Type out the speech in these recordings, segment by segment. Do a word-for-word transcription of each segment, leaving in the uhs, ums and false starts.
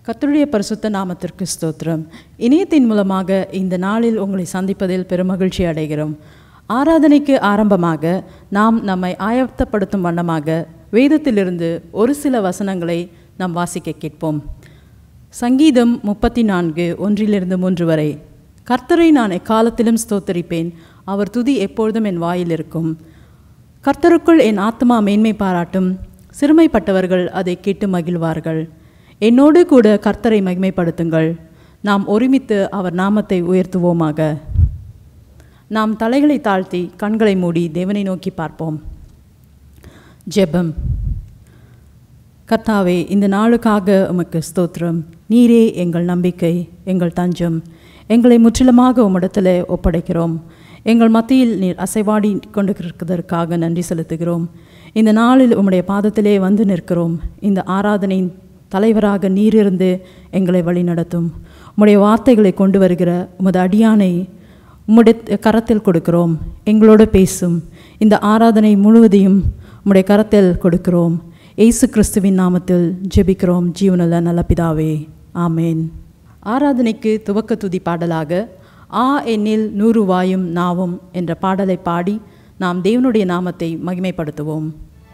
கர்த்தருடைய பரிசுத்த நாமத்திற்கு ஸ்தோத்திரம். இணையத்தின் மூலமாக இந்த நாளில் உங்களை சந்திப்பதில் பெருமகிழ்ச்சி அடைகிறோம். ஆராதனைக்கு ஆரம்பமாக நாம் நம்மை ஆயத்தப்படுத்தும் வண்ணமாக வேதத்திலிருந்து ஒரு சில வசனங்களை நாம் வாசிக்க கேட்போம். சங்கீதம் முப்பத்தி நான்கு ஒன்றிலிருந்து மூன்று வரை. கர்த்தரை நான் எக்காலத்திலும் ஸ்தோத்தரிப்பேன், அவர் துதி எப்பொழுதும் என் வாயில் இருக்கும். கர்த்தருக்குள் என் ஆத்மா மேன்மை பாராட்டும், சிறுமைப்பட்டவர்கள் அதை கேட்டு மகிழ்வார்கள். என்னோடு கூட கர்த்தரை மகிமைப்படுத்துங்கள், நாம் ஒருமித்து அவர் நாமத்தை உயர்த்துவோமாக. நாம் தலைகளை தாழ்த்தி கண்களை மூடி தேவனை நோக்கி பார்ப்போம். ஜெபம். கர்த்தாவே, இந்த நாளுக்காக உமக்கு ஸ்தோத்திரம். நீரே எங்கள் நம்பிக்கை, எங்கள் தஞ்சம். எங்களை முற்றிலுமாக உம்மிடத்தில் ஒப்படைக்கிறோம். எங்கள் மத்தியில் நீர் அசைவாடி கொண்டு இருக்கிறதற்காக நன்றி செலுத்துகிறோம். இந்த நாளில் உம்முடைய பாதத்திலே வந்து நிற்கிறோம். இந்த ஆராதனையின் தலைவராக நீரிருந்து எங்களை வழிநடத்தும். உம்முடைய வார்த்தைகளை கொண்டு வருகிற உமது அடியானை உம்முடைய கரத்தில் கொடுக்கிறோம். எங்களோடு பேசும். இந்த ஆராதனை முழுவதையும் உம்முடைய கரத்தில் கொடுக்கிறோம். இயேசு கிறிஸ்துவின் நாமத்தில் ஜெபிக்கிறோம் ஜீவனுள்ள நல்ல பிதாவே, ஆமேன். ஆராதனைக்கு துவக்க துதி பாடலாக ஆ என்னில் நூறு வாயும் நாவும் என்ற பாடலை பாடி நாம் தேவனுடைய நாமத்தை மகிமைப்படுத்துவோம்.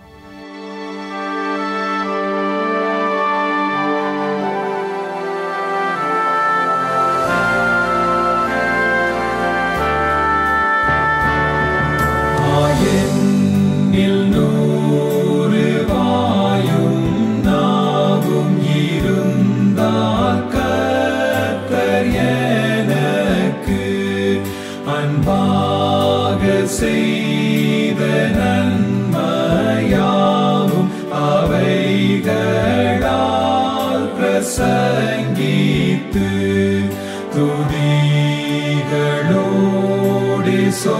செய்த நன்மையாவும் அவைகளால் பிரசங்கித்து துதிகளோடு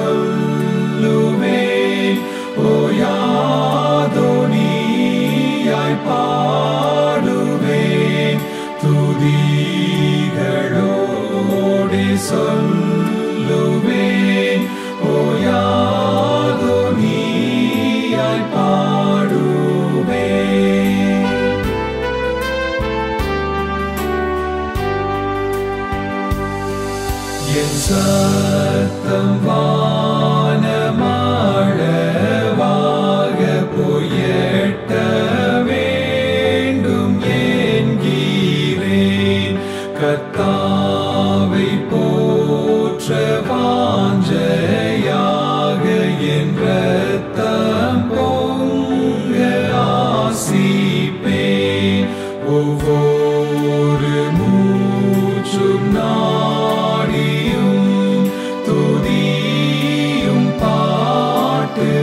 சொல்லுவேன். ஓயாதொனியாய் பாடுவேன். துதிகளோடு சொல்லுவேன். ஓயாதொனியாய் பாடுவேன். என் சத்தம் வானமாழவாக போயட்ட வேண்டும் என்கிறேன். கர்த்தாவை போற்ற வாஞ்சையாக என் ரத்தம் பொங்க ஆசிப்பேன். ஒவ்வொரு மூச்சும் நாடியும் துதியும் பாட்டு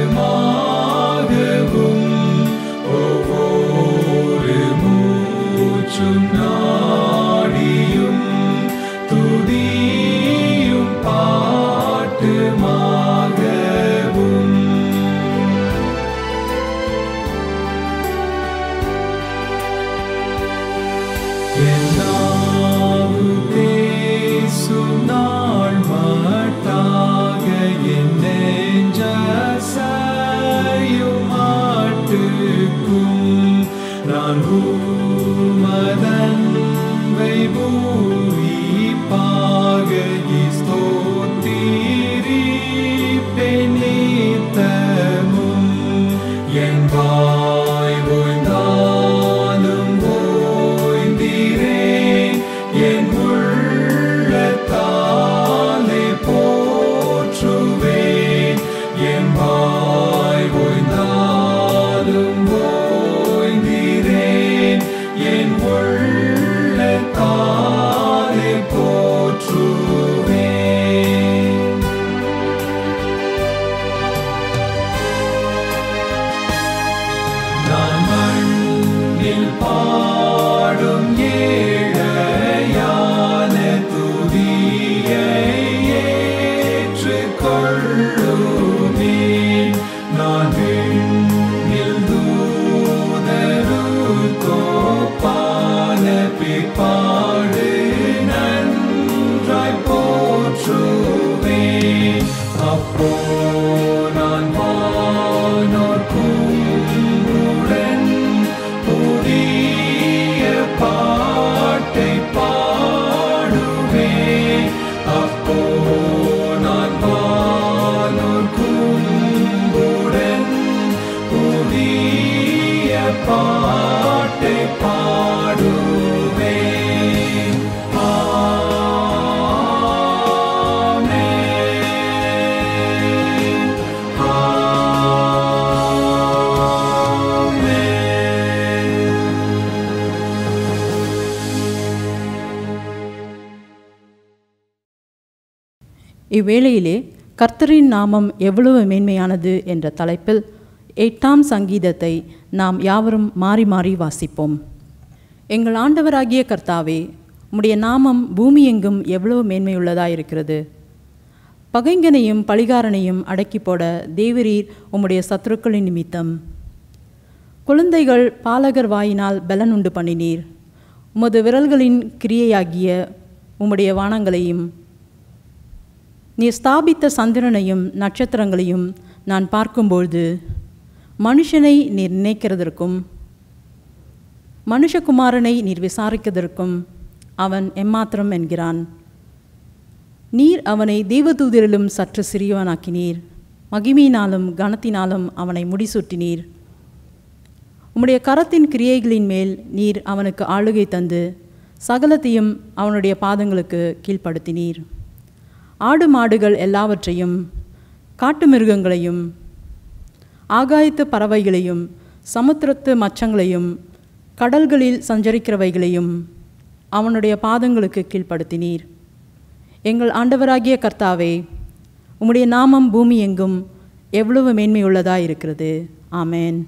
இவ்வேளையிலே கர்த்தரின் நாமம் எவ்வளவு மேன்மையானது என்ற தலைப்பில் எட்டாம் சங்கீதத்தை நாம் யாவரும் மாறி மாறி வாசிப்போம். எங்கள் ஆண்டவராகிய கர்த்தாவே, உம்முடைய நாமம் பூமி எங்கும் எவ்வளவு மேன்மையுள்ளதாயிருக்கிறது. பகைங்கனையும் பழிகாரனையும் அடக்கி போட தேவரீர் உம்முடைய சத்துருக்களின் நிமித்தம். குழந்தைகள் பாலகர் வாயினால் பலன் உண்டு பண்ணினீர். உமது விரல்களின் கிரியையாகிய உம்முடைய வானங்களையும் நீர் ஸ்தாபித்த சந்திரனையும் நட்சத்திரங்களையும் நான் பார்க்கும்பொழுது மனுஷனை நீர் நினைக்கிறதற்கும் மனுஷகுமாரனை நீர் விசாரிக்கிறதற்கும் அவன் எம்மாத்திரம் என்கிறான். நீர் அவனை தேவதூதரிலும் சற்று சிறியவனாக்கினீர். மகிமையினாலும் கனத்தினாலும் அவனை முடிசூட்டினீர். உம்முடைய கரத்தின் கிரியைகளின் மேல் நீர் அவனுக்கு ஆளுகை தந்து சகலத்தையும் அவனுடைய பாதங்களுக்கு கீழ்ப்படுத்தினீர். ஆடு மாடுகள் எல்லாவற்றையும், காட்டு மிருகங்களையும், ஆகாயத்து பறவைகளையும், சமுத்திரத்து மச்சங்களையும், கடல்களில் சஞ்சரிக்கிறவைகளையும் அவனுடைய பாதங்களுக்கு கீழ்ப்படுத்தினீர். எங்கள் ஆண்டவராகிய கர்த்தாவே, உம்முடைய நாமம் பூமி எங்கும் எவ்வளவு மேன்மையுள்ளதாக இருக்கிறது. ஆமேன்.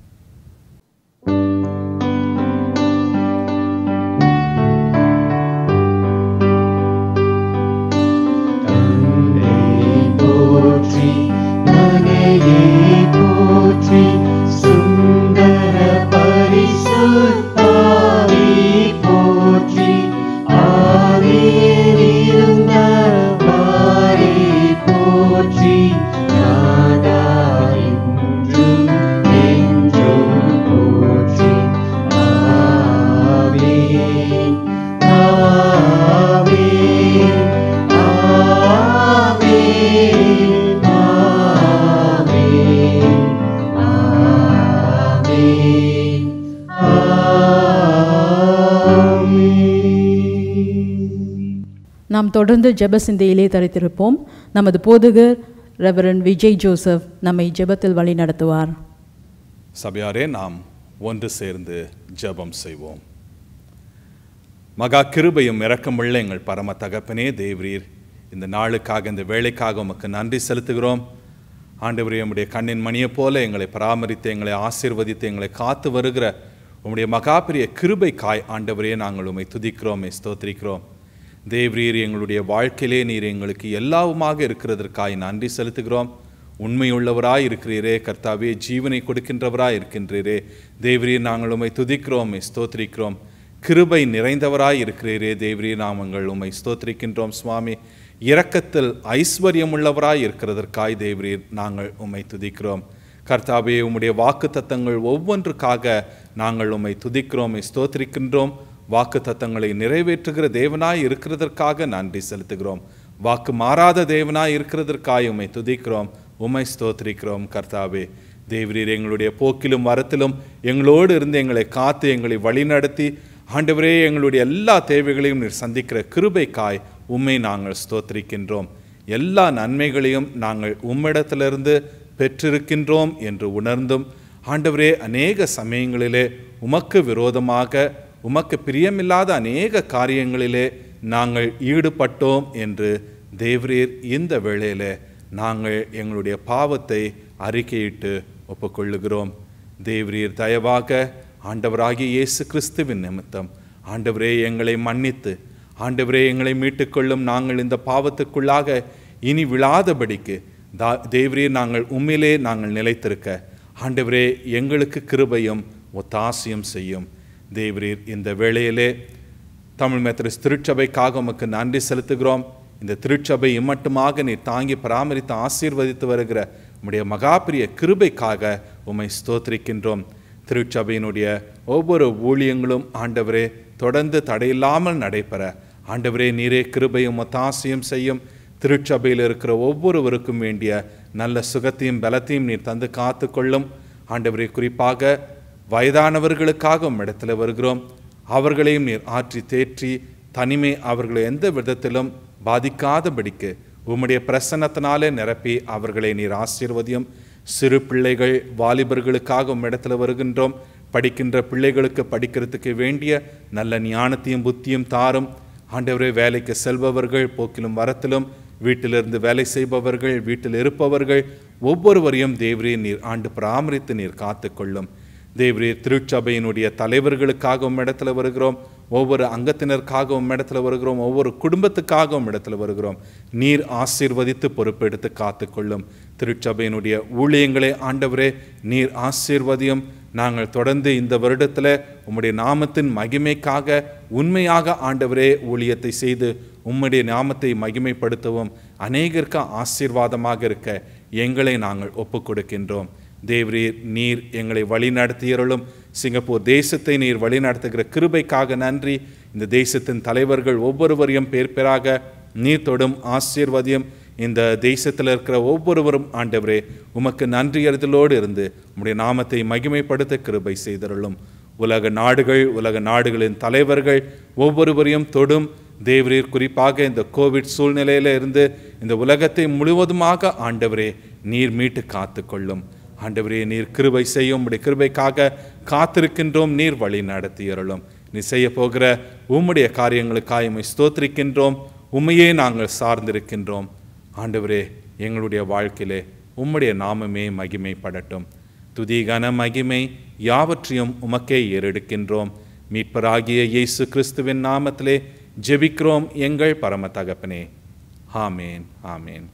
நாம் தொடர்ந்து ஜெப சிந்தையிலே தரித்திருப்போம். நமது போதகர் ரெவரண்ட் விஜய் ஜோசப் நம்மை ஜெபத்தில் வழி நடத்துவார். சபையாரே, நாம் ஒன்று சேர்ந்து ஜெபம் செய்வோம். மகா கிருபையும் இரக்கமுள்ள எங்கள் பரம தகப்பனே தேவரீர், இந்த நாளுக்காக, இந்த வேலைக்காக உமக்கு நன்றி செலுத்துகிறோம். ஆண்டவரே, உம்முடைய கண்ணின் மணியை போல எங்களை பராமரித்து, எங்களை ஆசீர்வதித்து, எங்களை காத்து வருகிற உம்முடைய மகா பெரிய கிருபைக்காய் ஆண்டவரே நாங்கள் உம்மை துதிக்கிறோம், ஸ்தோத்திரிக்கிறோம். தேவரீர், எங்களுடைய வாழ்க்கையிலே நீர் எங்களுக்கு எல்லாவுமாக இருக்கிறதற்காய் நன்றி செலுத்துகிறோம். உண்மையுள்ளவராய் இருக்கிறீரே கர்த்தாவே, ஜீவனை கொடுக்கின்றவராய் இருக்கின்றீரே தேவரீர், நாங்கள் உம்மை துதிக்கிறோம், ஸ்தோத்திரிக்கிறோம். கிருபை நிறைந்தவராய் இருக்கிறீரே தேவரீர், நாங்கள் உம்மை ஸ்தோத்திரிக்கின்றோம். சுவாமி, இரக்கத்தில் ஐஸ்வர்யம் உள்ளவராய் இருக்கிறதற்காய் தேவரீர் நாங்கள் உம்மை துதிக்கிறோம். கர்த்தாவே, உம்முடைய வாக்கு தத்தங்கள் ஒவ்வொன்றுக்காக நாங்கள் உம்மை துதிக்கிறோம், ஸ்தோத்திரிக்கின்றோம். வாக்கு தத்தங்களை நிறைவேற்றுகிற தேவனாய் இருக்கிறதற்காக நன்றி செலுத்துகிறோம். வாக்கு மாறாத தேவனாய் இருக்கிறதற்காக உம்மை துதிக்கிறோம், உம்மை ஸ்தோத்திரிக்கிறோம். கர்த்தாவே தேவரீர், எங்களுடைய போக்கிலும் வரத்திலும் எங்களோடு இருந்து எங்களை காத்து எங்களை வழிநடத்தி ஆண்டவரே, எங்களுடைய எல்லா தேவைகளையும் நீர் சந்திக்கிற கிருபைக்காய் உம்மை நாங்கள் ஸ்தோத்திரிக்கின்றோம். எல்லா நன்மைகளையும் நாங்கள் உம்மிடத்திலிருந்து பெற்றிருக்கின்றோம் என்று உணர்ந்தும் ஆண்டவரே, அநேக சமயங்களிலே உமக்கு விரோதமாக, உமக்கு பிரியமில்லாத அநேக காரியங்களிலே நாங்கள் ஈடுபட்டோம் என்று தேவரீர், இந்த வேளையிலே நாங்கள் எங்களுடைய பாவத்தை அறிக்கையிட்டு ஒப்புக்கொள்ளுகிறோம். தேவரீர், தயவாக ஆண்டவராகிய இயேசு கிறிஸ்துவின் நிமித்தம் ஆண்டவரே எங்களை மன்னித்து, ஆண்டவரே எங்களை மீட்டுக்கொள்ளும். நாங்கள் இந்த பாவத்துக்குள்ளாக இனி விழாதபடிக்கு தா தேவரீர், நாங்கள் உண்மையிலே நாங்கள் நிலைத்திருக்க ஆண்டவரே எங்களுக்கு கிருபையும் ஒத்தாசையும் செய்யும். தேவரீர், இந்த வேளையிலே தமிழ் மெத்தடிஸ்ட் திருச்சபைக்காக உமக்கு நன்றி செலுத்துகிறோம். இந்த திருச்சபை இம்மட்டுமாக நீர் தாங்கி பராமரித்து ஆசீர்வதித்து வருகிற உம்முடைய மகாபிரிய கிருபைக்காக உம்மை ஸ்தோத்திரிக்கின்றோம். திருச்சபையினுடைய ஒவ்வொரு ஊழியங்களும் ஆண்டவரே தொடர்ந்து தடையில்லாமல் நடைபெற ஆண்டவரே நீரே கிருபையும் ஒத்தாசையும் செய்யும். திருச்சபையில் இருக்கிற ஒவ்வொருவருக்கும் வேண்டிய நல்ல சுகத்தையும் பலத்தையும் நீர் தந்து காத்து கொள்ளும். ஆண்டவரே, குறிப்பாக வயதானவர்களுக்காக உம்மிடத்தில் வருகிறோம். அவர்களையும் நீர் ஆற்றி தேற்றி தனிமை அவர்களை எந்த விதத்திலும் பாதிக்காதபடிக்கு உம்முடைய பிரசன்னத்தினாலே நிரப்பி அவர்களை நீர் ஆசீர்வதியும். சிறு பிள்ளைகள் வாலிபர்களுக்காக உம்மிடத்தில் வருகின்றோம். படிக்கின்ற பிள்ளைகளுக்கு படிக்கிறதுக்கு வேண்டிய நல்ல ஞானத்தையும் புத்தியும் தாரும். ஆண்டவரே, வேலைக்கு செல்பவர்கள் போக்கிலும் வரத்திலும் வீட்டிலிருந்து வேலை செய்பவர்கள், வீட்டில் இருப்பவர்கள் ஒவ்வொருவரையும் தேவரீர் நீர் ஆண்டு பராமரித்து நீர் காத்துக்கொள்ளும். தேவரீர் திருச்சபையினுடைய தலைவர்களுக்காகவும் இடத்துல வருகிறோம், ஒவ்வொரு அங்கத்தினருக்காகவும் இடத்துல வருகிறோம், ஒவ்வொரு குடும்பத்துக்காகவும் இடத்துல வருகிறோம். நீர் ஆசீர்வதித்து பொறுப்பெடுத்து காத்துக்கொள்ளும். திருச்சபையினுடைய ஊழியங்களே ஆண்டவரே நீர் ஆசீர்வதியும். நாங்கள் தொடர்ந்து இந்த வருடத்தில் உம்முடைய நாமத்தின் மகிமைக்காக உண்மையாக ஆண்டவரே ஊழியத்தை செய்து உம்முடைய நாமத்தை மகிமைப்படுத்தவும் அநேகருக்கு ஆசீர்வாதமாக இருக்க எங்களை நாங்கள் ஒப்புக் கொடுக்கின்றோம். தேவரீர் நீர் எங்களை வழி நடத்தியருளும். சிங்கப்பூர் தேசத்தை நீர் வழி நடத்துகிற கிருபைக்காக நன்றி. இந்த தேசத்தின் தலைவர்கள் ஒவ்வொருவரையும் பேர் பேராக நீர் தொடும் ஆசீர்வதியும். இந்த தேசத்தில் இருக்கிற ஒவ்வொருவரும் ஆண்டவரே உமக்கு நன்றி அறிதலோடு இருந்து உம்முடைய நாமத்தை மகிமைப்படுத்த கிருபை செய்தருளும். உலக நாடுகள், உலக நாடுகளின் தலைவர்கள் ஒவ்வொருவரையும் தொடும். தேவரீர் குறிப்பாக இந்த கோவிட் சூழ்நிலையில இருந்து இந்த உலகத்தை முழுவதுமாக ஆண்டவரே நீர் மீட்டு காத்து கொள்ளும். ஆண்டவரே நீர் கிருபை செய்யும். உம்முடைய கிருபைக்காக காத்திருக்கின்றோம். நீர் வழி நடத்தியருளும். நீ செய்ய போகிற உம்முடைய காரியங்களுக்காக உம்மை ஸ்தோத்திரிக்கின்றோம். உம்மையே நாங்கள் சார்ந்திருக்கின்றோம். ஆண்டவரே எங்களுடைய வாழ்க்கையிலே உம்முடைய நாமமே மகிமைப்படட்டும். துதி கன மகிமை யாவற்றையும் உமக்கே ஏறெடுக்கின்றோம். மீட்பராகிய இயேசு கிறிஸ்துவின் நாமத்திலே ஜெபிக்கிறோம் எங்கள் பரம தகப்பனே. ஆமேன், ஆமேன்.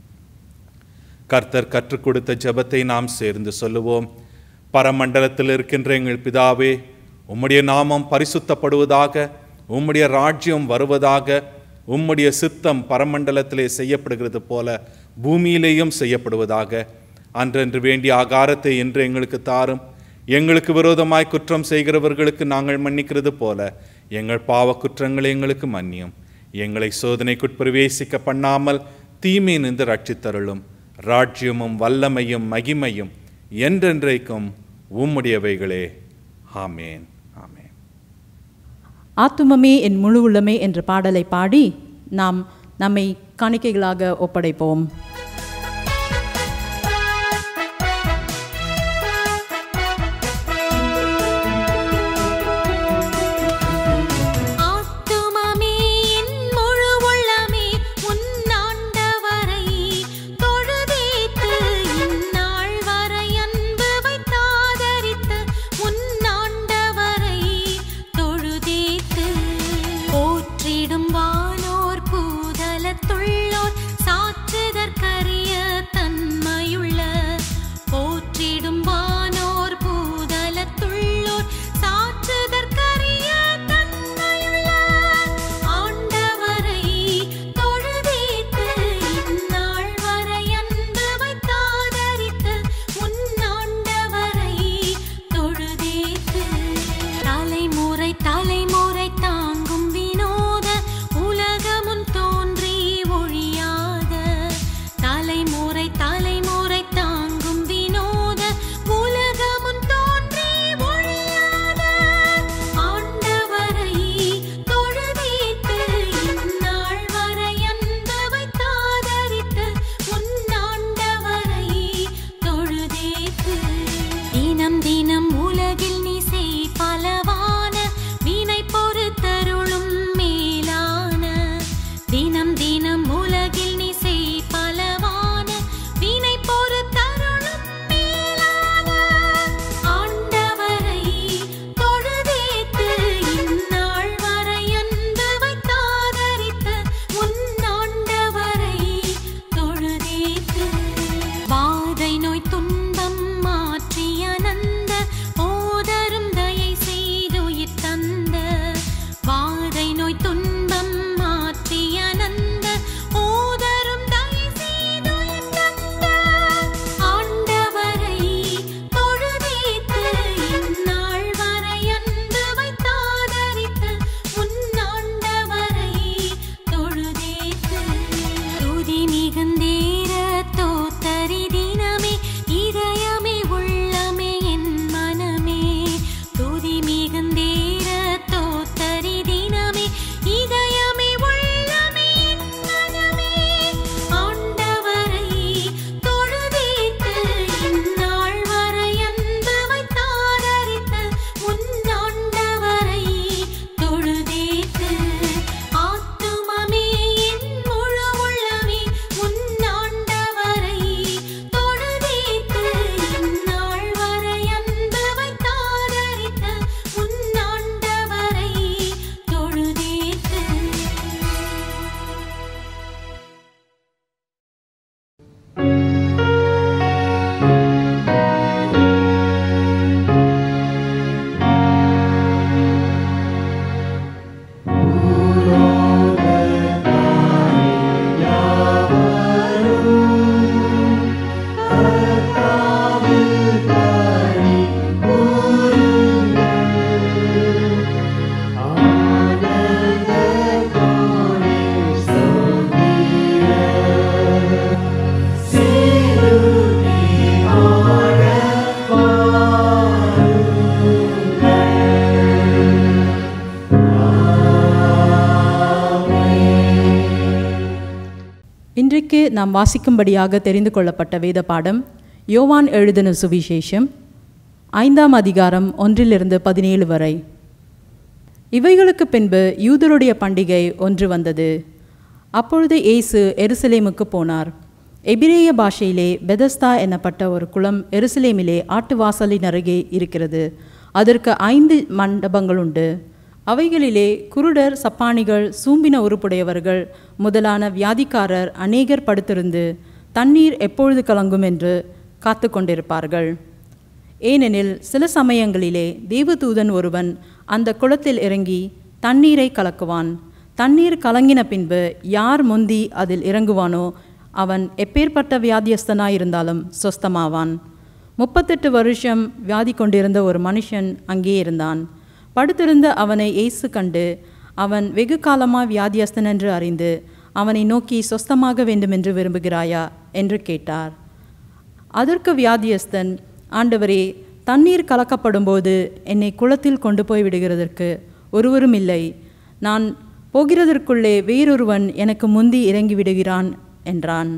கர்த்தர் கற்றுக் கொடுத்த ஜெபத்தை நாம் சேர்ந்து சொல்லுவோம். பரமண்டலத்தில் இருக்கின்ற எங்கள் பிதாவே, உம்முடைய நாமம் பரிசுத்தப்படுவதாக, உம்முடைய ராஜ்யம் வருவதாக, உம்முடைய சித்தம் பரமண்டலத்திலே செய்யப்படுகிறது போல பூமியிலேயும் செய்யப்படுவதாக. அன்றன்று வேண்டிய ஆகாரத்தை என்று எங்களுக்கு தாரும். எங்களுக்கு விரோதமாய் குற்றம் செய்கிறவர்களுக்கு நாங்கள் மன்னிக்கிறது போல எங்கள் பாவ குற்றங்களை எங்களுக்கு மன்னியும். எங்களை சோதனைக்குட்பிரவேசிக்க பண்ணாமல் தீமை நின்று ரட்சித்தருளும். ராஜ்யமும் வல்லமையும் மகிமையும் என்றென்றைக்கும் உம்முடையவைகளே. ஆமேன், ஆமேன். ஆத்துமமே என் முழு உள்ளமே என்ற பாடலை பாடி நாம் நம்மை காணிக்கைகளாக ஒப்படைப்போம். வானோர் பூதலத்துள்ளோர் சாற்றுதற்க நாம் வாசிக்கும்படியாக தெரிந்து கொள்ளப்பட்ட வேத பாடம் யோவான் எழுதின சுவிசேஷம் ஐந்தாம் அதிகாரம் ஒன்றிலிருந்து பதினேழு வரை. இவைகளுக்கு பின்பு யூதருடைய பண்டிகை ஒன்று வந்தது. அப்பொழுது இயேசு எருசலேமுக்கு போனார். எபிரேய பாஷையிலே பெதஸ்தா எனப்பட்ட ஒரு குளம் எருசலேமிலே ஆட்டுவாசலின் அருகே இருக்கிறது. அதற்கு ஐந்து மண்டபங்கள் உண்டு. அவைகளிலே குருடர், சப்பானிகள், சூம்பின உறுப்புடையவர்கள் முதலான வியாதிக்காரர் அநேகர் படுத்திருந்து தண்ணீர் எப்பொழுது கலங்கும் என்று காத்து கொண்டிருப்பார்கள். ஏனெனில் சில சமயங்களிலே தேவதூதன் ஒருவன் அந்த குளத்தில் இறங்கி தண்ணீரை கலக்குவான். தண்ணீர் கலங்கின பின்பு யார் முந்தி அதில் இறங்குவானோ அவன் எப்பேற்பட்ட வியாதியஸ்தனாயிருந்தாலும் சொஸ்தமாவான். முப்பத்தெட்டு வருஷம் வியாதி கொண்டிருந்த ஒரு மனுஷன் அங்கே இருந்தான். படுத்திருந்த அவனை இயேசு கண்டு, அவன் வெகு காலமாக வியாதியஸ்தன் என்று அறிந்து அவனை நோக்கி, சொஸ்தமாக வேண்டுமென்று விரும்புகிறாயா என்று கேட்டார். அதற்கு வியாதியஸ்தன், ஆண்டவரே, தண்ணீர் கலக்கப்படும்போது என்னை குளத்தில் கொண்டு போய் விடுகிறதற்கு ஒருவரும் இல்லை. நான் போகிறதற்குள்ளே வேறொருவன் எனக்கு முந்தி இறங்கி விடுகிறான் என்றான்.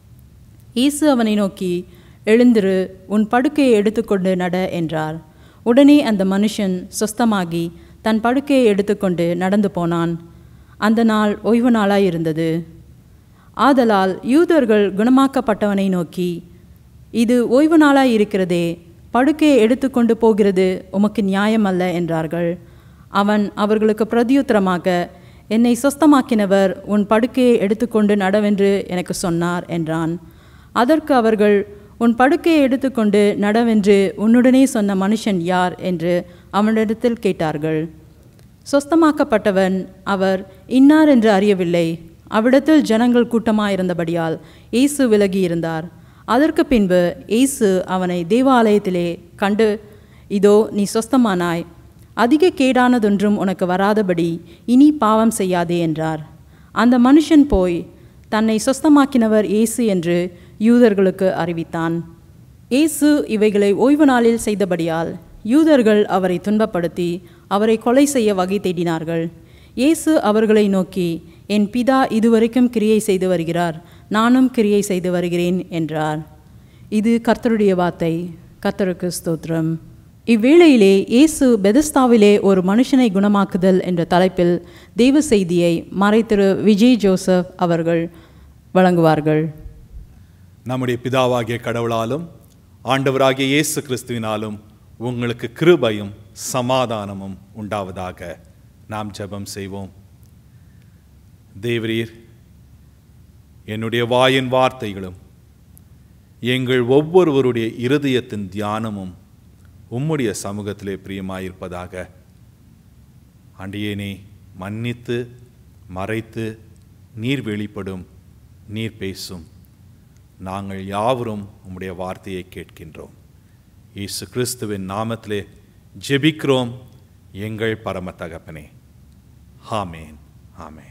இயேசு அவனை நோக்கி, எழுந்திரு, உன் படுக்கையை எடுத்துக்கொண்டு நட என்றார். உடனே அந்த மனுஷன் சொஸ்தமாகி தன் படுக்கையை எடுத்துக்கொண்டு நடந்து போனான். அந்த நாள் ஓய்வு நாளாயிருந்தது. ஆதலால் யூதர்கள் குணமாக்கப்பட்டவனை நோக்கி, இது ஓய்வு நாளாயிருக்கிறதே, படுக்கையை எடுத்துக்கொண்டு போகிறது உமக்கு நியாயமல்ல என்றார்கள். அவன் அவர்களுக்கு பிரதியுத்தரமாக, என்னை சொஸ்தமாக்கினவர் உன் படுக்கையை எடுத்துக்கொண்டு நடவென்று எனக்கு சொன்னார் என்றான். அதற்கு அவர்கள், உன் படுக்கையை எடுத்துக்கொண்டு நடவென்று உன்னுடனே சொன்ன மனுஷன் யார் என்று அவனிடத்தில் கேட்டார்கள். சொஸ்தமாக்கப்பட்டவன் அவர் இன்னார் என்று அறியவில்லை. அவ்விடத்தில் ஜனங்கள் கூட்டமாயிருந்தபடியால் இயேசு விலகி இருந்தார். அதற்கு பின்பு இயேசு அவனை தேவாலயத்திலே கண்டு, இதோ நீ சொஸ்தமானாய், அதிக கேடானதொன்றும் உனக்கு வராதபடி இனி பாவம் செய்யாதே என்றார். அந்த மனுஷன் போய் தன்னை சொஸ்தமாக்கினவர் இயேசு என்று யூதர்களுக்கு அறிவித்தான். இயேசு இவைகளை ஓய்வு நாளில் செய்தபடியால் யூதர்கள் அவரை துன்பப்படுத்தி அவரை கொலை செய்ய வகை தேடினார்கள். இயேசு அவர்களை நோக்கி, என் பிதா இதுவரைக்கும் கிரியை செய்து வருகிறார், நானும் கிரியை செய்து வருகிறேன் என்றார். இது கர்த்தருடைய வார்த்தை. கர்த்தருக்கு ஸ்தோத்திரம். இவ்வேளையிலே இயேசு பெதஸ்தாவிலே ஒரு மனுஷனை குணமாக்குதல் என்ற தலைப்பில் தெய்வ செய்தியை மறைத்திரு விஜய் ஜோசப் அவர்கள் வழங்குவார்கள். நம்முடைய பிதாவாகிய கடவுளாலும் ஆண்டவராகிய இயேசு கிறிஸ்துவினாலும் உங்களுக்கு கிருபையும் சமாதானமும் உண்டாவதாக. நாம் ஜெபம் செய்வோம். தேவரீர், என்னுடைய வாயின் வார்த்தைகளும் எங்கள் ஒவ்வொருவருடைய இருதயத்தின் தியானமும் உம்முடைய சமூகத்திலே பிரியமாயிருப்பதாக. ஆண்டவரே, மன்னித்து மறைத்து நீர் வெளிப்படும், நீர் பேசும். நாங்கள் யாவரும் உம்முடைய வார்த்தையை கேட்கின்றோம். இயேசு கிறிஸ்துவின் நாமத்திலே ஜெபிக்கிறோம் எங்கள் பரம தகப்பனே. ஆமென், ஆமென்.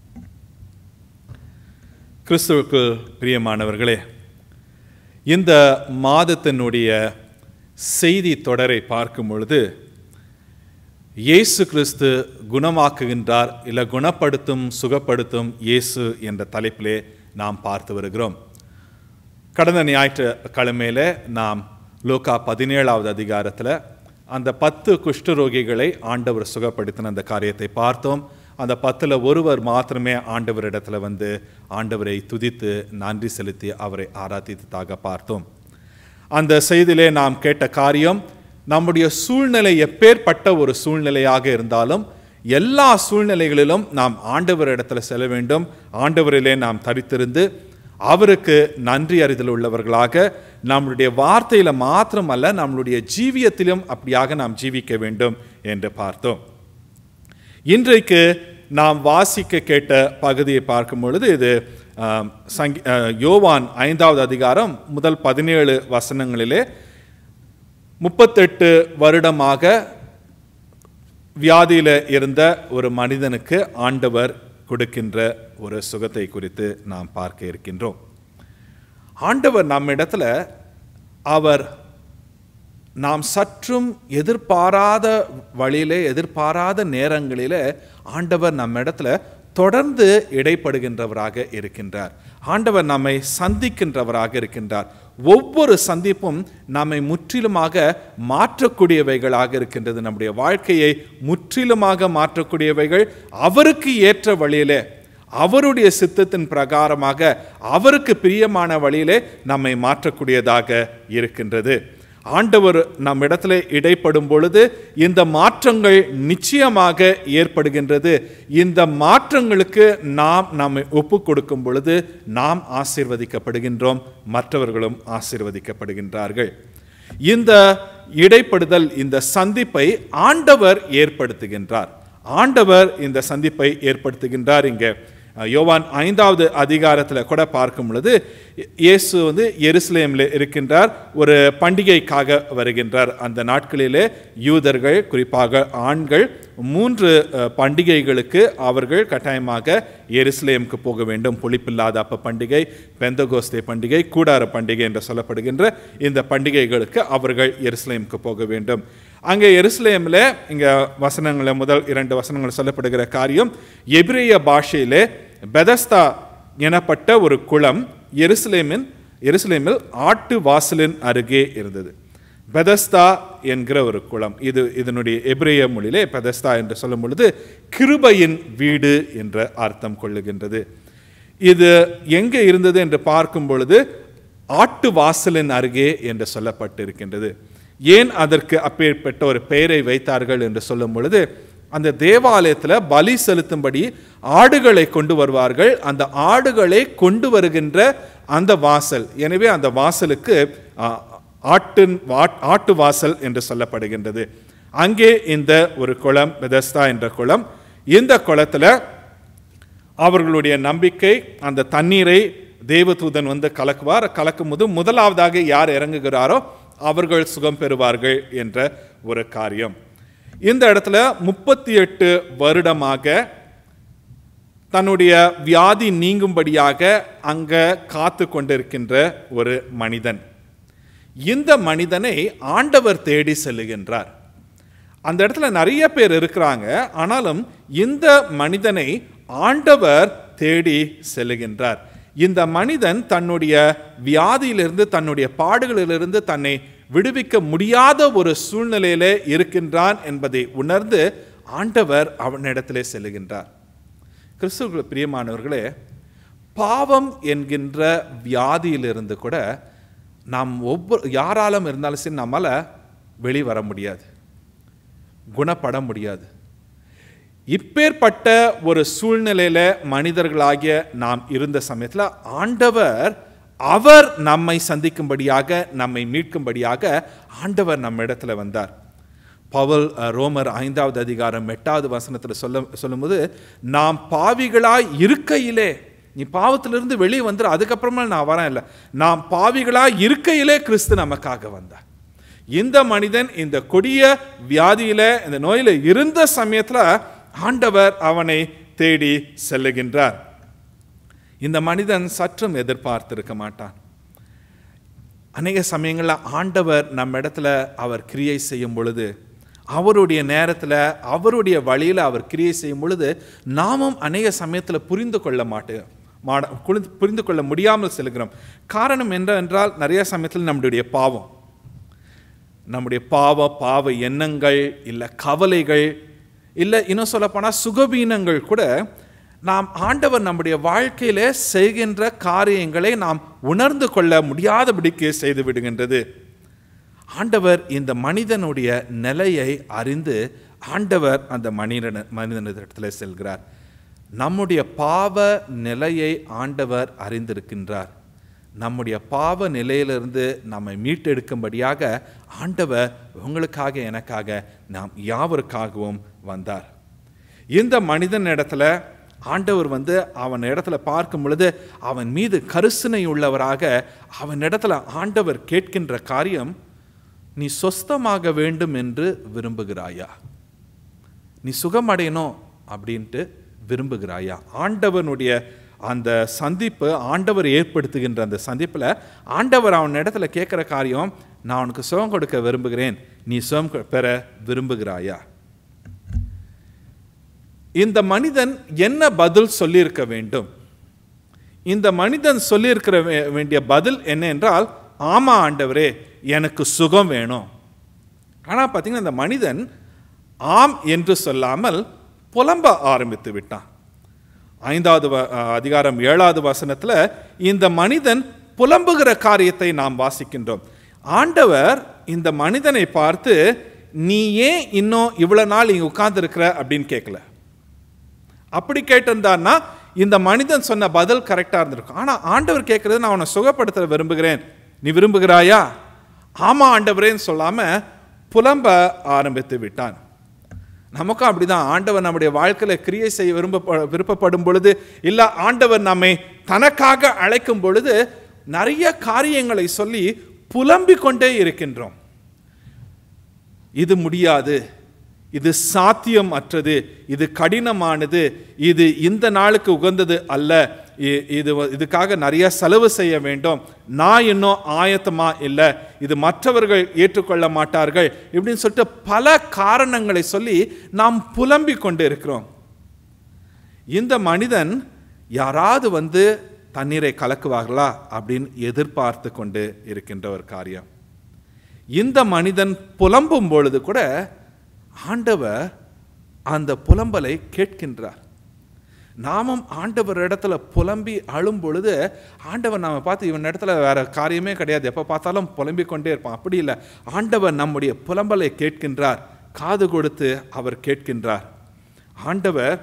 கிறிஸ்துவுக்கு பிரியமானவர்களே, இந்த மாதத்தினுடைய செய்தி தொடரை பார்க்கும் பொழுது இயேசு கிறிஸ்து குணமாக்குகின்றார், இல்லை குணப்படுத்தும் சுகப்படுத்தும் இயேசு என்ற தலைப்பிலே நாம் பார்த்து வருகிறோம். கடந்த ஞாயிற்றுக்கிழமையில் நாம் லூக்கா பதினேழாவது அதிகாரத்தில் அந்த பத்து குஷ்டரோகிகளை ஆண்டவர் சுகப்படுத்தின அந்த காரியத்தை பார்த்தோம். அந்த பத்தில் ஒருவர் மாத்திரமே ஆண்டவரிடத்தில் வந்து ஆண்டவரை துதித்து நன்றி செலுத்தி அவரை ஆராதித்ததாக பார்த்தோம். அந்த செய்தியிலே நாம் கேட்ட காரியம், நம்முடைய சூழ்நிலை எப்பேற்பட்ட ஒரு சூழ்நிலையாக இருந்தாலும் எல்லா சூழ்நிலைகளிலும் நாம் ஆண்டவரிடத்தில் செல்ல வேண்டும். ஆண்டவரிலே நாம் தரித்திருந்து அவருக்கு நன்றி அறிதல் உள்ளவர்களாக நம்முடைய வார்த்தையில மாத்திரமல்ல, நம்மளுடைய ஜீவியத்திலும் அப்படியாக நாம் ஜீவிக்க வேண்டும் என்று பார்த்தோம். இன்றைக்கு நாம் வாசிக்க கேட்ட பகுதியை பார்க்கும் பொழுது இது சங்கி யோவான் ஐந்தாவது அதிகாரம் முதல் பதினேழு வசனங்களிலே முப்பத்தெட்டு வருடமாக வியாதியில் இருந்த ஒரு மனிதனுக்கு ஆண்டவர் கொடுக்கின்ற ஒரு சுகத்தை குறித்து நாம் பார்க்க இருக்கின்றோம். ஆண்டவர் நம்மிடத்தில் அவர் நாம் சற்றும் எதிர்பாராத வழியிலே எதிர்பாராத நேரங்களிலே ஆண்டவர் நம்ம இடத்துல தொடர்ந்து இடைப்படுகின்றவராக இருக்கின்றார். ஆண்டவர் நம்மை சந்திக்கின்றவராக இருக்கின்றார். ஒவ்வொரு சந்திப்பும் நம்மை முற்றிலுமாக மாற்றக்கூடியவைகளாக இருக்கின்றது. நம்முடைய வாழ்க்கையை முற்றிலுமாக மாற்றக்கூடியவைகள், அவருக்கு ஏற்ற வழியிலே, அவருடைய சித்தத்தின் பிரகாரமாக, அவருக்கு பிரியமான வழியிலே நம்மை மாற்றக்கூடியதாக இருக்கின்றது. ஆண்டவர் நம் இடத்துல இடைப்படும் பொழுது இந்த மாற்றங்கள் நிச்சயமாக ஏற்படுகின்றது. இந்த மாற்றங்களுக்கு நாம் நம்மை ஒப்பு கொடுக்கும் பொழுது நாம் ஆசீர்வதிக்கப்படுகின்றோம், மற்றவர்களும் ஆசீர்வதிக்கப்படுகின்றார்கள். இந்த இடைப்படுதல், இந்த சந்திப்பை ஆண்டவர் ஏற்படுத்துகின்றார். ஆண்டவர் இந்த சந்திப்பை ஏற்படுத்துகின்றார். இங்கே யோவான் ஐந்தாவது அதிகாரத்தில் கூட பார்க்கும் பொழுது இயேசு வந்து எருசலேமில் இருக்கின்றார். ஒரு பண்டிகைக்காக வருகின்றார். அந்த நாட்களிலே யூதர்கள், குறிப்பாக ஆண்கள், மூன்று பண்டிகைகளுக்கு அவர்கள் கட்டாயமாக எருசலேமுக்கு போக வேண்டும். புளிப்பில்லாத அப்ப பண்டிகை, பெந்தகோஸ்தே பண்டிகை, கூடார பண்டிகை என்று சொல்லப்படுகின்ற இந்த பண்டிகைகளுக்கு அவர்கள் எருசலேமுக்கு போக வேண்டும். அங்கே எருசலேமில் இங்கே வசனங்களில் முதல் இரண்டு வசனங்கள் சொல்லப்படுகிற காரியம், எபிரேய பாஷையிலே பெதஸ்தா எனப்பட்ட ஒரு குளம் எருசலேமின் எருசலேமில் ஆட்டு வாசலின் அருகே இருந்தது. பெதஸ்தா என்கிற ஒரு குளம், இது இதனுடைய எபிரேய மொழியிலே பெதஸ்தா என்று சொல்லும் பொழுது கிருபையின் வீடு என்ற அர்த்தம் கொள்ளுகின்றது. இது எங்கே இருந்தது என்று பார்க்கும் பொழுது ஆட்டு வாசலின் அருகே என்று சொல்லப்பட்டிருக்கின்றது. ஏன் அதற்கு அப்பேற்பட்ட ஒரு பெயரை வைத்தார்கள் என்று சொல்லும் பொழுது, அந்த தேவாலயத்தில் பலி செலுத்தும்படி ஆடுகளை கொண்டு வருவார்கள். அந்த ஆடுகளை கொண்டு வருகின்ற அந்த வாசல், எனவே அந்த வாசலுக்கு ஆட்டின் ஆட்டு வாசல் என்று சொல்லப்படுகின்றது. அங்கே இந்த ஒரு குளம், பெதஸ்தா என்ற குளம். இந்த குளத்தில் அவர்களுடைய நம்பிக்கை, அந்த தண்ணீரை தேவதூதன் வந்து கலக்குவார். கலக்கும் போது முதலாவதாக யார் இறங்குகிறாரோ அவர்கள் சுகம் பெறுவார்கள் என்ற ஒரு காரியம். இந்த இடத்துல முப்பத்தி எட்டு வருடமாக தன்னுடைய வியாதி நீங்கும்படியாக அங்க காத்து கொண்டிருக்கின்ற ஒரு மனிதன். இந்த மனிதனை ஆண்டவர் தேடி செல்லுகின்றார். அந்த இடத்துல நிறைய பேர் இருக்கிறாங்க, ஆனாலும் இந்த மனிதனை ஆண்டவர் தேடி செல்லுகின்றார். இந்த மனிதன் தன்னுடைய வியாதியிலிருந்து, தன்னுடைய பாடுகளிலிருந்து தன்னை விடுவிக்க முடியாத ஒரு சூழ்நிலையிலே இருக்கின்றான் என்பதை உணர்ந்து ஆண்டவர் அவனிடத்திலே செல்லுகின்றார். கிறிஸ்துவுக்குள் பிரியமானவர்களே, பாவம் என்கின்ற வியாதியிலிருந்து கூட நாம் ஒவ்வொரு யாராலும் இருந்தாலும் சரி நம்மால வெளிவர முடியாது, குணப்பட முடியாது. இப்பேற்பட்ட ஒரு சூழ்நிலையில மனிதர்களாகிய நாம் இருந்த சமயத்தில் ஆண்டவர், அவர் நம்மை சந்திக்கும்படியாக, நம்மை மீட்கும்படியாக ஆண்டவர் நம்ம இடத்துல வந்தார். பவுல் ரோமர் ஐந்தாவது அதிகாரம் எட்டாவது வசனத்தில் சொல்ல சொல்லும்போது, நாம் பாவிகளாய் இருக்கையிலே, நீ பாவத்திலிருந்து வெளியே வந்துரு, அதுக்கப்புறமா நான் வரேன் இல்லை, நாம் பாவிகளாய் இருக்கையிலே கிறிஸ்து நமக்காக வந்தார். இந்த மனிதன் இந்த கொடிய வியாதியில, இந்த நோயில இருந்த சமயத்தில் ஆண்டவர் அவனை தேடி செல்லுகின்றார். இந்த மனிதன் சற்றும் எதிர்பார்த்திருக்க மாட்டான். அநேக சமயங்களில் ஆண்டவர் நம்ம இடத்துல அவர் கிரியை செய்யும் பொழுது, அவருடைய நேரத்தில், அவருடைய வழியில் அவர் கிரியை செய்யும் பொழுது நாமும் அநேக சமயத்தில் புரிந்து கொள்ள மாட்டோம், புரிந்து கொள்ள முடியாமல் செல்கிறோம். காரணம் என்னவென்றால், நிறைய சமயத்தில் நம்முடைய பாவம், நம்முடைய பாவ பாவ எண்ணங்கள், இல்லை கவலைகள், இல்லை இன்னும் சொல்லப்போனால் சுகவீனங்கள் கூட நாம் ஆண்டவர் நம்முடைய வாழ்க்கையில செய்கின்ற காரியங்களை நாம் உணர்ந்து கொள்ள முடியாதபடிக்கு செய்து விடுகின்றது. ஆண்டவர் இந்த மனிதனுடைய நிலையை அறிந்து ஆண்டவர் அந்த மனிதன மனிதனிடத்தில் செல்கிறார். நம்முடைய பாவ நிலையை ஆண்டவர் அறிந்திருக்கின்றார். நம்முடைய பாவ நிலையிலிருந்து நம்மை மீட்டெடுக்கும்படியாக ஆண்டவர் உங்களுக்காக, எனக்காக, நாம் யாவருக்காகவும் வந்தார். இந்த மனிதன் இடத்துல ஆண்டவர் வந்து அவன் இடத்துல பார்க்கும் பொழுது அவன் மீது கரிசனை உள்ளவராக அவன் இடத்துல ஆண்டவர் கேட்கின்ற காரியம், நீ சொஸ்தமாக வேண்டும் என்று விரும்புகிறாயா? நீ சுகமடையணும் அப்படின்ட்டு விரும்புகிறாயா? ஆண்டவனுடைய அந்த சந்திப்பு, ஆண்டவர் ஏற்படுத்துகின்ற அந்த சந்திப்பில் ஆண்டவர் அவன் இடத்துல கேட்குற காரியம், நான் உனக்கு சுகம் கொடுக்க விரும்புகிறேன், நீ சுகம் பெற விரும்புகிறாயா? இந்த மனிதன் என்ன பதில் சொல்லியிருக்க வேண்டும்? இந்த மனிதன் சொல்லியிருக்கிற வேண்டிய பதில் என்ன என்றால், ஆமா ஆண்டவரே, எனக்கு சுகம் வேணும். ஆனால் பார்த்தீங்கன்னா இந்த மனிதன் ஆம் என்று சொல்லாமல் புலம்ப ஆரம்பித்து விட்டான். ஐந்தாவது அதிகாரம் ஏழாவது வசனத்தில் இந்த மனிதன் புலம்புகிற காரியத்தை நாம் வாசிக்கின்றோம். ஆண்டவர் இந்த மனிதனை பார்த்து, நீ ஏன் இன்னும் இவ்வளவு நாள் இங்கே உட்கார்ந்துருக்கிற அப்படின்னு கேட்கல. அப்படி கேட்டிருந்தான்னா இந்த மனிதன் சொன்ன பதில் கரெக்டாக இருந்திருக்கும். ஆனால் ஆண்டவர் கேட்கறது, நான் அவனை சுகப்படுத்த விரும்புகிறேன், நீ விரும்புகிறாயா? ஆமா ஆண்டவரேன்னு சொல்லாம புலம்ப ஆரம்பித்து விட்டான். நமக்கும் அப்படிதான். ஆண்டவர் நம்முடைய வாழ்க்கையில கிரியை செய்ய விரும்ப விருப்பப்படும் பொழுது, இல்ல ஆண்டவர் நம்மை தனக்காக அழைக்கும் பொழுது நிறைய காரியங்களை சொல்லி புலம்பிக் கொண்டே இருக்கின்றோம். இது முடியாது, இது சாத்தியம் அற்றது, இது கடினமானது, இது இந்த நாளுக்கு உகந்தது அல்ல, இது இதுக்காக நிறைய செலவு செய்ய வேண்டும், நான் இன்னும் ஆயத்தமா இல்லை, இது மற்றவர்கள் ஏற்றுக்கொள்ள மாட்டார்கள், இப்படின்னு சொல்லிட்டு பல காரணங்களை சொல்லி நாம் புலம்பிக் கொண்டு இருக்கிறோம். இந்த மனிதன் யாராவது வந்து தண்ணீரை கலக்குவார்களா அப்படின்னு எதிர்பார்த்து கொண்டு இருக்கின்ற ஒரு காரியம். இந்த மனிதன் புலம்பும் பொழுது கூட ஆண்டவர் அந்த புலம்பலை கேட்கின்றார். நாமும் ஆண்டவர் இடத்துல புலம்பி அழும் பொழுது ஆண்டவர் நாம பார்த்து, இவன் இடத்துல வேற காரியமே கிடையாது, எப்போ பார்த்தாலும் புலம்பிக் கொண்டே இருப்பான். அப்படி இல்லை, ஆண்டவர் நம்முடைய புலம்பலை கேட்கின்றார், காது கொடுத்து அவர் கேட்கின்றார். ஆண்டவர்